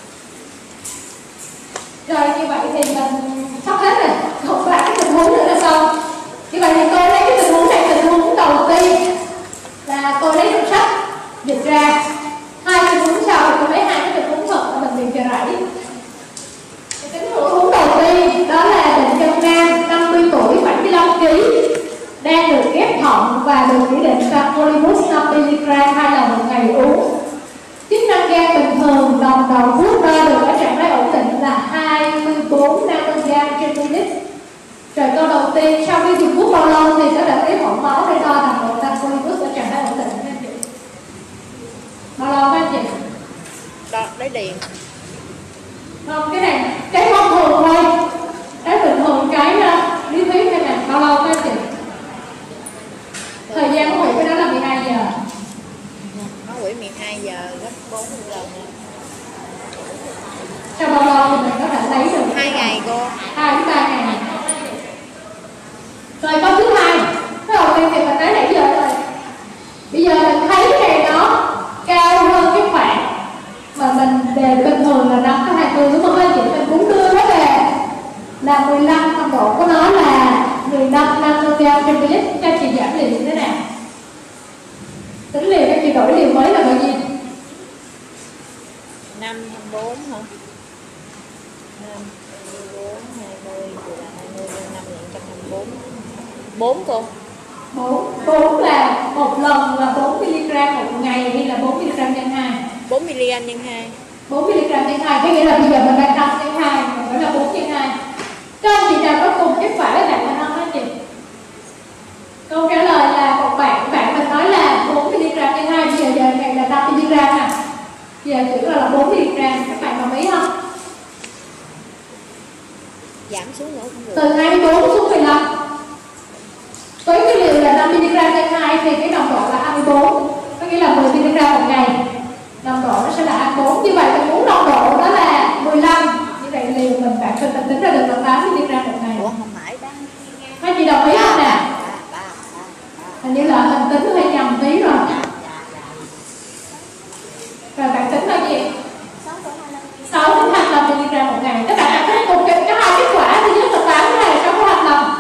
Rồi như vậy thì mình sắp hết rồi, không phải cái tình huống nữa là xong. Như vậy thì tôi lấy cái tình huống này, tình huống đầu tiên là tôi lấy trong sách dịch ra. Hai tình huống sau thì tôi lấy hai cái tình huống thật ở bệnh viện Chợ Rẫy. Tình huống đầu tiên đó là bệnh nhân nam năm mươi tuổi, bảy mươi lăm ki lô gam, đang được ghép thận và được chỉ định tacrolimus năm mi-li-gam hai lần một ngày uống. Chức năng gan bình thường, nồng độ thuốc đo được ở trạng thái ổn định là hai mươi bốn nanogram trên ml. Rồi câu đầu tiên, sau khi dùng thuốc bao lâu thì có đợt ghép thận mẫu máu để đo nồng độ tanco lipid ở trạng thái ổn định nha anh chị. Bao lâu các anh chị? Đó, lấy liền. Không, cái này cái thông thường thôi, cái bình thường cái uh, lý thuyết này này bao lâu các anh chị? Thời gian của Hủy cái đó là mười hai giờ. Nó Hủy mười hai giờ gấp bốn lần. Sau bao lâu thì mình có thể lấy được? Hai ngày cô. Hai đến ba ngày. Rồi câu thứ hai, cái đầu tiên thì mình nói nãy giờ rồi. Bây giờ mình thấy cái này nó cao hơn cái khoảng mà mình đề bình thường là năm cái hai mươi đúng không anh chị? Mình cũng đưa nó về là mười lăm, nồng độ của nó là mười lăm nanogam trên ml. Các chị giảm liều như thế nào? Tính liều các chị đổi liều mới là bao nhiêu? năm nhân bốn hả? năm nhân bốn, hai mươi là hai mươi nhân năm là một trăm hai mươi bốn. bốn cô. bốn. bốn là một lần là bốn mi-li-gam một ngày hay là bốn mi-li-gam nhân hai? bốn mi-li-gam nhân hai. bốn mi-li-gam nhân hai, có nghĩa là bây giờ mình đang năm nhân hai, mình phải là bốn nhân hai. Các anh chị nào có cùng kết quả với bạn mình không anh chị? Câu trả lời là một bạn, bạn mình nói là bốn mi-li-gam nhân hai, bây giờ giờ này là năm mi-li-gam nè. Giờ chữ là bốn mi-li-gam, các bạn đồng ý không? Giảm xuống nữa cũng được. Từ hai mươi bốn xuống mười lăm. Với cái liều là năm mi-li-gam nhân hai thì cái nồng độ là hai mươi bốn, có nghĩa là mười mi-li-gam một ngày. Nồng độ nó sẽ là hai mươi bốn. Như vậy mình muốn nồng độ đó là mười lăm. Như vậy liều mình bạn cần tính ra được là tám mi-li-gam một ngày. Ủa không mãi ba. Hai chị đồng ý không nè? Hình như là hình tính hơi nhầm tí rồi. Rồi bạn tính là gì? sáu đến hai mươi lăm mi-li-gam một ngày. Các bạn đã thấy cùng cái hai kết quả thứ nhất là tám, thứ hai là sáu đến hai mươi lăm.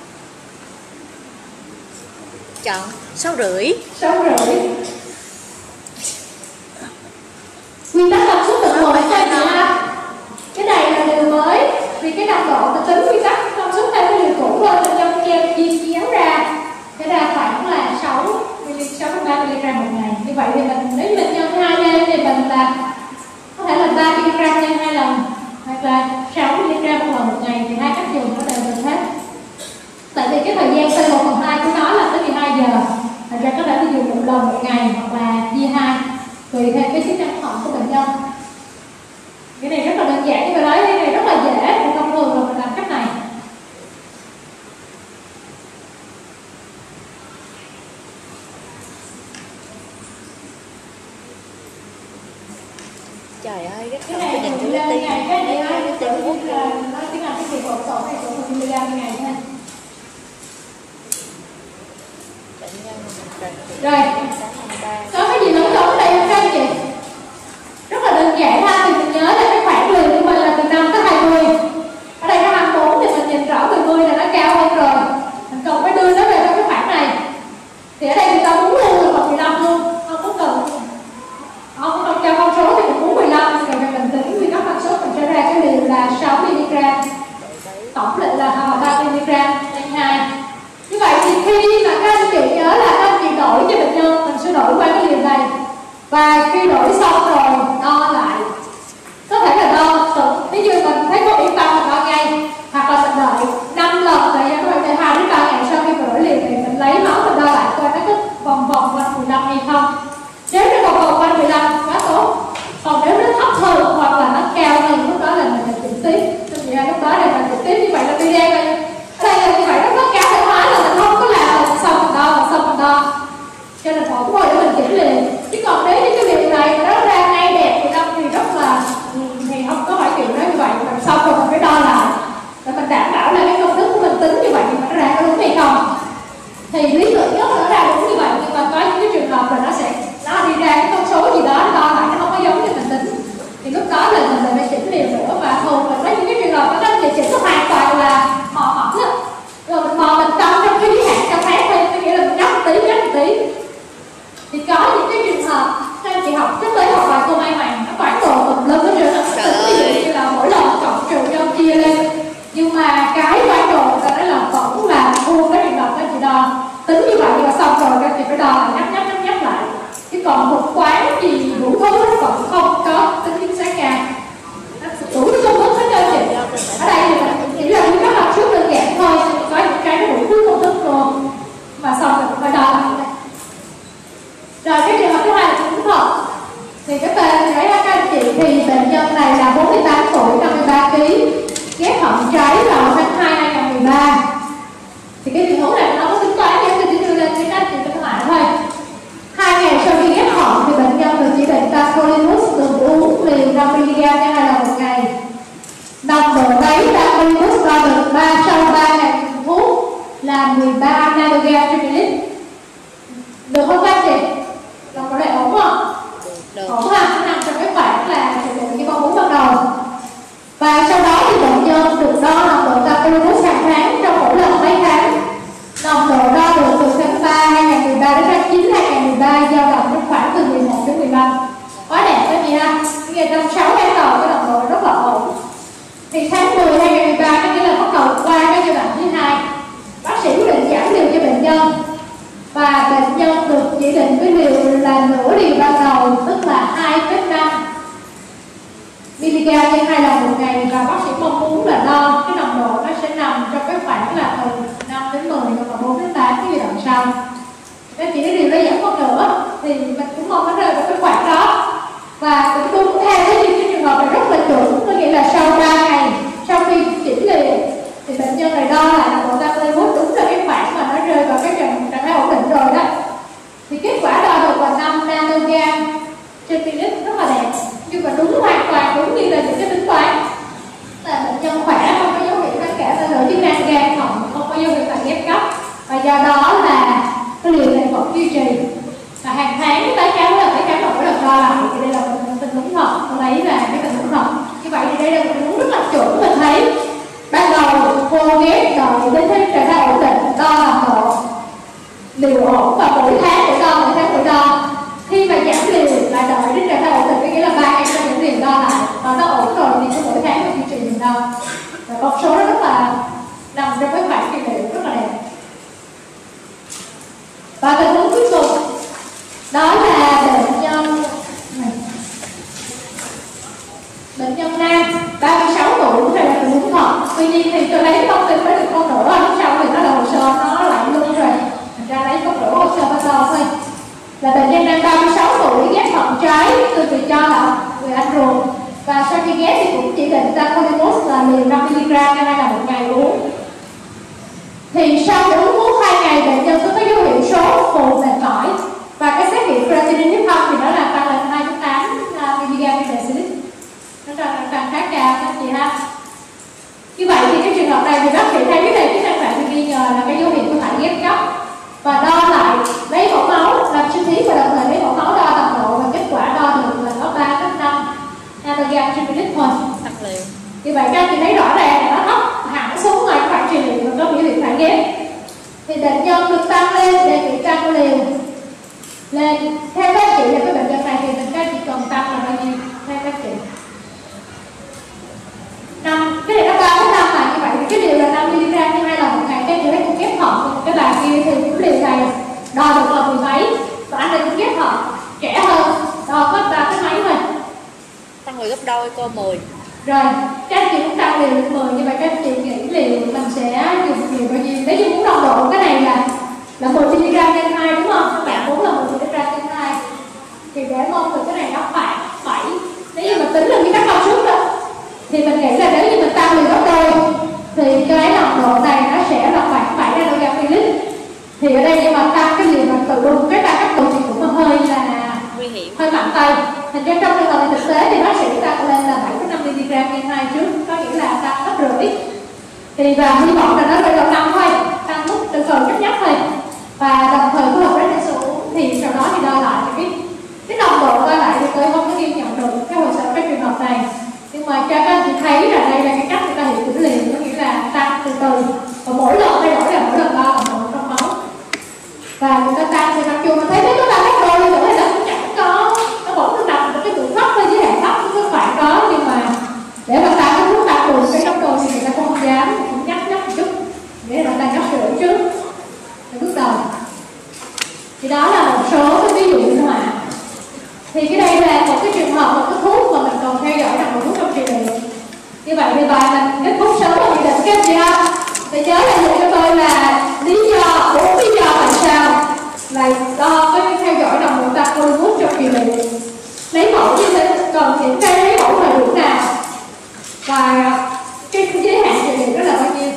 Chọn sáu rưỡi. sáu rưỡi. Nguyên tắc tần suất bình thường cho anh chị ha. Cái này là điều mới, vì cái nồng độ mình tính nguyên tắc tần suất theo cái điều cũ thôi, mình trong kem chia chéo ra, cái ra khoảng là sáu đến ba mi-li-gam một ngày. Như vậy thì mình nếu mình nhân hai lên thì mình là có thể là ba mi-li-gam nhân hai lần, hoặc là sáu mi-li-gam một lần một ngày, thì hai cách dùng nó đều được hết. Tại vì cái thời gian C một phần hai của nó là tới mười hai giờ, thành ra có thể sử dụng một lần một ngày hoặc là chia hai, tùy theo cái chức năng thận của bệnh nhân. Cái này rất là đơn giản, nhưng mà nói cái này rất là dễ, thì thông thường là mình làm cách này. Trời ơi, rất Cái là này nhìn mình chữ lên tiên. ngày cái này Cái nói chữ quốc là nói tiếng Anh cái gì một số này số một mi-li-gam ngày thôi. Bệnh nhân Rồi, có cái gì lớn lớn ở đây không các anh chị? Rất là đơn giản ha, thì mình nhớ là cái khoảng liều của mình là từ năm tới hai mươi. Ở đây có hai mươi bốn thì mình nhìn rõ mười mươi là nó cao hơn rồi. Mình cần phải đưa nó về trong cái khoảng này. Thì ở đây người ta muốn luôn là mười lăm luôn, không có cần không cần cho con số thì mình muốn mười lăm, rồi mình tính nguyên tắc tần suất mình cho ra cái liều là sáu mi-li-gam. Tổng lượng là ba mi-li-gam nhân hai. Như vậy thì khi mà các anh chị nhớ là các anh chị đổi cho bệnh nhân, mình sẽ đổi qua cái liều này. Và khi đổi xong rồi đo lại, có thể là đo tự, ví dụ mình thấy có yên tâm mình đo ngay, hoặc là mình đợi năm lần, thời gian của mình hai đến ba ngày sau khi mình đổi liều thì mình lấy máu mình đo lại coi nó có vòng vòng quanh mười lăm hay không. Nếu nó vòng vòng quanh mười lăm quá tốt, còn nếu nó thấp hơn hoặc là nó cao hơn, lúc đó là mình phải chỉnh tiếp. Tức là lúc đó là mình chỉnh tiếp. Như vậy là video này ở đây là như vậy, nó có cao thoải mái là mình không có làm là xong mình đo, là xong mình đo, cho nên ổn rồi để mình chỉnh liền. Chứ còn nếu như cái việc này mà nó ra ngay đẹp mười lăm thì rất là thì không có phải kiểu nói như vậy. Mình xong rồi mình phải đo lại để mình đảm bảo là cái công thức của mình tính như vậy thì nó ra có đúng hay không. Thì lý tưởng nhất là nó ra đúng như vậy, nhưng mà có những cái trường hợp là nó sẽ nó đi ra cái con số gì đó nó đo lại nó không có giống như mình tính, thì lúc đó là mình lại phải chỉnh liều nữa. Và thường mình thấy những cái trường hợp đó nó chỉnh nó hoàn toàn là mò mẫm á, rồi mình mò mình trong trong cái giới hạn cho phép thôi, có nghĩa là mình nhắc một tí nhắc một tí. Thì có những cái trường hợp các anh chị học sắp tới học bài cô Mai Hoàng nó khoảng độ tùm lum hết trơn, nó tính ví dụ như là mỗi lần cộng trừ nhân chia lên, nhưng mà cái bản đồ người ta nói là vẫn là thua cái trường hợp các chị đo tính như vậy, nhưng mà xong rồi các chị phải đo lại nhắc nhắc nhắc nhắc lại. Chứ còn một quán gì đủ thứ nó vẫn không có tính chính xác cao, đủ cái công thức hết trơn chị. Ở đây thì mình chỉ là nguyên tắc học trước đơn giản thôi, có những cái nó đủ thứ công thức luôn, mà xong là mười ba nanogram trên ml. Được không các chị? Lòng có lại ổn không? Được. Ổn ha, nó nằm trong cái khoảng là sử dụng như con muốn ban đầu. Và sau đó thì bệnh nhân được đo nồng độ tacrolimus hàng tháng trong mỗi lần mấy tháng. Nồng độ đo được từ tháng ba hai nghìn mười ba đến tháng chín hai nghìn mười ba, dao động trong khoảng từ mười một đến mười lăm. Quá đẹp các chị ha. Ngày năm sáu tháng đầu cái nồng độ rất là ổn. Thì tháng mười hai nghìn mười ba, có nghĩa là bắt đầu qua cái giai đoạn thứ hai, bác sĩ quyết định giảm liều cho bệnh nhân. Và bệnh nhân được chỉ định với liều là nửa liều ban đầu, tức là hai phẩy năm mi-li-gam trên hai lần một ngày, và bác sĩ mong muốn là đo cái nồng độ nó sẽ nằm trong cái khoảng là từ năm đến mười và bốn đến tám cái giai đoạn sau. Các chị cái liều nó giảm một nửa thì mình cũng mong nó rơi vào cái khoảng đó. Và cũng đúng theo cái trường hợp này rất là chuẩn, có nghĩa là sau ba ngày sau khi chỉnh liều thì bệnh nhân này đo lại nồng độ tacrolimus đúng là cái khoảng mà nó rơi vào cái trạng thái ổn định rồi đó. Thì kết quả đo được là năm nanogram trên ml, rất là đẹp, nhưng mà đúng hoàn toàn đúng như là những cái tính toán là bệnh nhân khỏe, không có dấu hiệu kháng cả tên lửa chức năng gan thận, không có dấu hiệu phản ghép cấp, và do đó là cái liều này vẫn duy trì. Và hàng tháng cái tái khám là tái khám mỗi lần đo lại, thì đây là một tình huống thật, tôi lấy là cái tình huống thật. Như vậy thì đây là một tình huống rất là chuẩn. Mình thấy ban đầu cô ghép đợi đến cái trạng thái ổn định, đo nồng độ liều ổn, và mỗi tháng mỗi đo, mỗi tháng mỗi đo. Khi mà giảm liều lại đợi đến trạng thái ổn định, có nghĩa là ba ngày sau giảm liều đo lại và nó ổn rồi thì cứ mỗi tháng mình duy trì mình đo. Và con số đó rất là nằm trong cái khoảng kỳ liệu rất là đẹp. Và tình huống cuối cùng đó là bệnh nhân này. Bệnh nhân nam ba mươi sáu tuổi, cũng là tình huống thật. Tuy nhiên thì tôi lấy thông tin mới được con nữa, lúc sau thì nó là hồ sơ nó lại luôn rồi, thành ra lấy con nữa hồ sơ ban đầu thôi. Là bệnh nhân nam ba mươi sáu tuổi, ghép thận trái từ từ cho là người anh ruột, và sau khi ghép thì cũng chỉ định tacrolimus là liều năm mi-li-gam hay là một ngày uống. Thì sau khi uống thuốc hai ngày, bệnh nhân có dấu hiệu sốt, phù, mệt mỏi, và cái xét nghiệm creatinine huyết thanh thì nó là tăng lên hai phẩy tám mi-li-gam trên deciliter. Nó tăng tăng khá cao các chị ha. Như vậy thì cái trường hợp này thì bác sĩ thấy cái này cái năng bạn thì nghi ngờ là cái dấu hiệu của phản ghép cấp, và đo lại lấy mẫu máu làm sinh thiết, và đồng thời lấy mẫu máu đo nồng độ, và kết quả đo được là có ba phẩy năm nanogram trên ml thôi. Tăng liều. Như vậy các chị thấy rõ ràng là nó thấp hẳn xuống ngoài khoảng trị liệu và có biểu hiện phản ghép. Thì bệnh nhân được tăng lên, đề nghị tăng liều lên. Theo các chị là cái bệnh nhân này thì mình các chị cần tăng là bao nhiêu theo các chị? Năm, cái này nó ba phẩy năm mà, như vậy thì cái liều là năm mi-li-gam trên hai lần một ngày. Các chị lấy cũng ghép thận, cái bà kia thì cái liều này đo được là mười mấy, và anh này cũng ghép thận trẻ hơn, đo có ba cái mấy thôi, Tăng liều gấp đôi cô, mười. rồi các chị cũng tăng liều được mười. Như vậy các chị nghĩ liều mình sẽ dùng liều bao nhiêu? Nếu như muốn nồng độ cái này là là mười mi-li-gam trên hai đúng không? Các bạn muốn là mười mi-li-gam trên hai, thì để mong được cái này nó khoảng bảy. Nếu như mình tính là cái các công suất đó, thì mình nghĩ là nếu như mình tăng liều gấp đôi thì cái nồng độ này nó sẽ là khoảng bảy nanogram trên ml. Thì ở đây nhưng mà tăng cái liều mà tự đúng cái tăng cấp độ thì cũng hơi là nguy hiểm, hơi mạnh tay. Thành ra trong trường hợp thực tế thì bác sĩ tăng lên là bảy phẩy năm mi-li-gam trên hai trước, có nghĩa là tăng gấp rưỡi. Thì và hy vọng là nó rơi vào năm thôi, tăng mức từ từ chấp nhất thôi. Và đồng thời phối hợp với đại số thì sau đó thì đo lại cái cái nồng độ đo lại thì tôi không có ghi nhận được cái hồ sơ cái trường hợp này. Nhưng mà cho các anh chị thấy là đây là cái cách người ta hiểu chỉnh liều, có nghĩa là tăng từ từ, và mỗi lần thay đổi là mỗi lần đo nồng độ trong máu. Và người ta tăng thì mặc dù mình thấy nó tăng gấp đôi nhưng mà là cũng chẳng có, nó vẫn cứ nằm ở cái tuổi thấp thôi, với hạn thấp cái khoảng đó. Nhưng mà để mà tăng cái mức tăng đường cái gấp đôi thì người ta không dám, cũng nhắc nhắc một chút để người ta nhắc sửa trước để bước đầu. Thì đó là một số cái ví dụ thôi ạ. Thì cái đây là một cái trường hợp, một cái thuốc mà mình còn theo dõi nằm thuốc trong trị liệu. Như vậy thì bài mình kết thúc sớm và dự định các chị không? Thì nhớ là dạy cho tôi là lý do, bốn lý do tại sao lại đo cái theo dõi nồng độ tacrolimus trong trị liệu. Lấy mẫu như thế, còn những cái lấy mẫu thời điểm nào, và cái giới hạn trị liệu đó là bao nhiêu.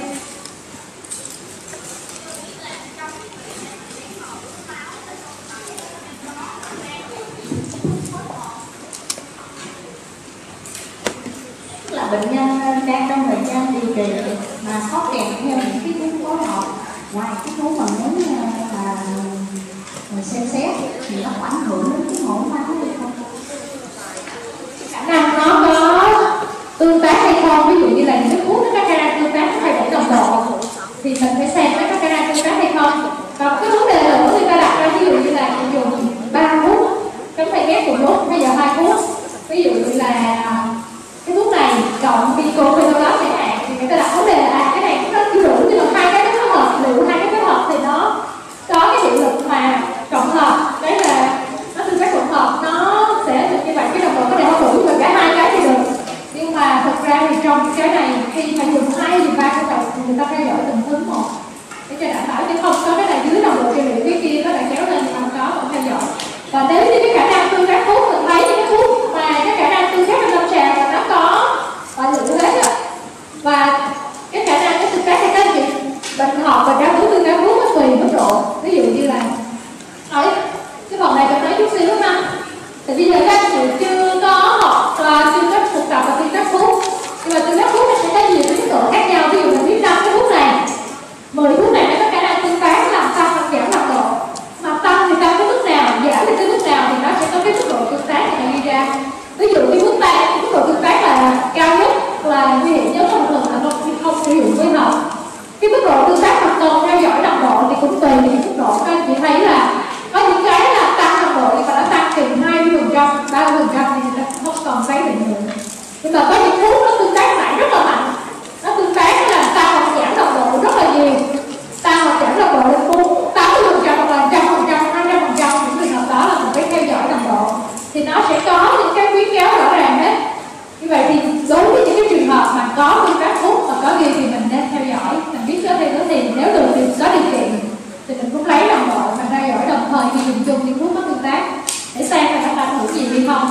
Là bệnh nhân đang trong thời gian điều trị mà khó kèm theo những cái thuốc phối hợp ngoài cái thuốc mà muốn là xem xét thì nó có ảnh hưởng đến cái mẫu máu hay không? Khả năng nó có tương tác hay không, ví dụ như là những cái thuốc nó có khả năng tương tác nó thay đổi nồng độ thì mình phải xem nó có khả năng tương tác hay không. Còn cái vấn đề nữa người ta đặt ra ví dụ như là dùng ba thuốc chống thay ghét cùng lúc hay là hai thuốc, ví dụ như là cái thuốc này cộng bicophenolat chẳng hạn thì người ta đặt vấn đề là à, cái này nó chưa đủ nhưng mà hai cái nó hợp, liệu hai cái kết hợp thì nó có cái hiệu lực mà cộng hợp, đấy là nó tương tác cộng hợp nó sẽ được như vậy, cái đồng độ có thể không đủ nhưng mà cả hai cái thì được. Nhưng mà thực ra thì trong cái này khi mà dùng hai thì ba cái đầu thì người ta theo dõi từng thứ một để cho đảm bảo chứ không có cái này dưới đồng độ trị liệu cái kia nó lại kéo lên thì không có, không theo dõi. Và nếu như cái khả năng tương tác thuốc mình thấy những cái thuốc mà cái khả năng tương tác trong lâm sàng là nó có và lượng hết rồi, và cái khả năng cái tương tác thì các anh chị bệnh học và các thuốc tương tác thuốc nó tùy mức độ. Ví dụ như là nói cái phần này cần nói chút xíu ha, thì bây giờ các anh chị chưa có học và chưa có thực tập và tương tác thuốc, nhưng mà tương tác thuốc nó sẽ có nhiều cái mức độ khác nhau. Ví dụ mình biết năm cái thuốc này, mười thuốc này nó có khả năng tương tác làm tăng hoặc giảm nồng độ, mà tăng thì tăng cái mức nào, giảm thì cái mức nào thì nó sẽ có cái mức độ tương tác này đi ra. Ví dụ như mức tăng, mức độ tương tác là cao nhất là nguy hiểm nhất, thông thường là không không sử dụng với hợp. Cái mức độ tương tác mà cần theo dõi nồng độ thì cũng tùy thì mức độ. Các anh chị thấy là có những cái là tăng nồng độ nhưng mà nó tăng chừng hai mươi phần trăm, ba mươi phần trăm thì người ta không còn thấy định lượng. Nhưng mà có những thuốc nó tương tác lại rất là mạnh, nó tương tác là tăng hoặc giảm nồng độ rất là nhiều, tăng hoặc giảm nồng độ lên tám mươi phần trăm hoặc là một trăm phần trăm, hai trăm phần trăm, những trường hợp đó là mình phải theo dõi nồng độ thì nó sẽ có những cái khuyến cáo rõ ràng hết. Như vậy thì đối với những cái trường hợp mà có tương tác thuốc mà có ghi thì mình nên theo dõi, mình biết có theo dõi thì nếu được thì có điều kiện thì mình cũng lấy nồng độ và theo dõi đồng thời khi dùng chung những thuốc có tương tác để xem là nó ảnh hưởng gì hay không.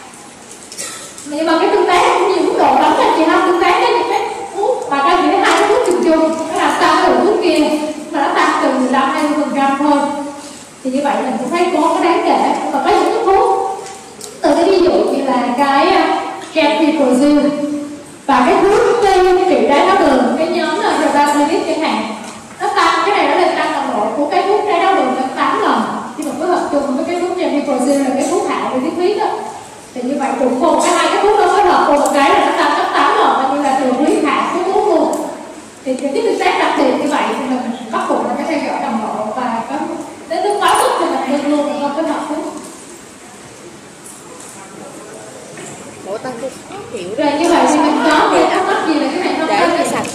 Nhưng mà cái tương tác cũng nhiều mức độ lắm, là chị không tương tác với những cái thuốc mà các chị thấy hai cái thuốc chung chung nó làm tăng cái thuốc kia mà nó tăng từ mười lăm hai mươi phần trăm thôi, thì như vậy mình cũng thấy có cái đáng kể. Và có những cái thuốc từ cái ví dụ như là cái Gemfiprozil và cái thuốc cái trị đái tháo đường, cái nhóm là Ribavarin chẳng hạn, nó tăng cái này nó lên tăng nồng độ của cái thuốc đái tháo đường đến tám lần khi mà phối hợp chung với cái thuốc Gemfiprozil là cái thuốc hạ về tiết huyết đó. Thì như vậy cùng cùng cái hai cái thuốc đó phối hợp cùng một cái là nó tăng gấp tám lần, coi như là từ huyết hạ cái thuốc luôn. Thì cái tương tác đặc biệt như vậy thì mình bắt buộc là phải theo dõi đồng độ và có đến lúc quá mức thì mình ngưng luôn và không phối hợp thuốc. Bộ tăng tôi khó hiểu rồi như vậy thì mình có cái thắc mắc gì là cái này không để nó sạch.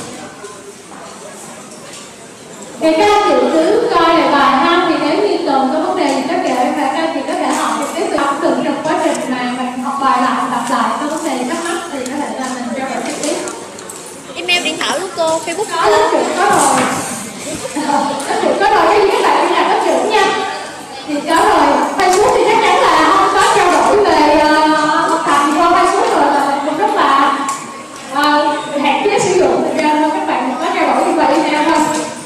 Thì các anh chị cứ coi lại bài ha, thì nếu như cần có vấn đề gì các kể và các anh chị có thể hỏi trực tiếp từ học từng trong quá trình mà mình học bài lại, đọc lại có vấn đề thắc mắc thì có thể là mình trao đổi trực tiếp. Email, điện thoại của cô, Facebook Có lớp trưởng có rồi. Lớp trưởng có rồi, cái gì các bạn nhà lớp trưởng nha. Thì có rồi, Facebook thì chắc chắn là không có trao đổi về học tập thì qua Facebook rồi là mình cũng rất là uh, hạn chế sử dụng, thực ra thôi các bạn có trao đổi như vậy email thôi.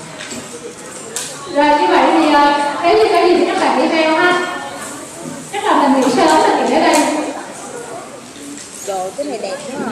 Rồi như vậy thì uh, nếu như có gì thì các bạn email ha. Chắc là mình nghỉ sớm là nghỉ ở đây. Rồi cái này đẹp quá.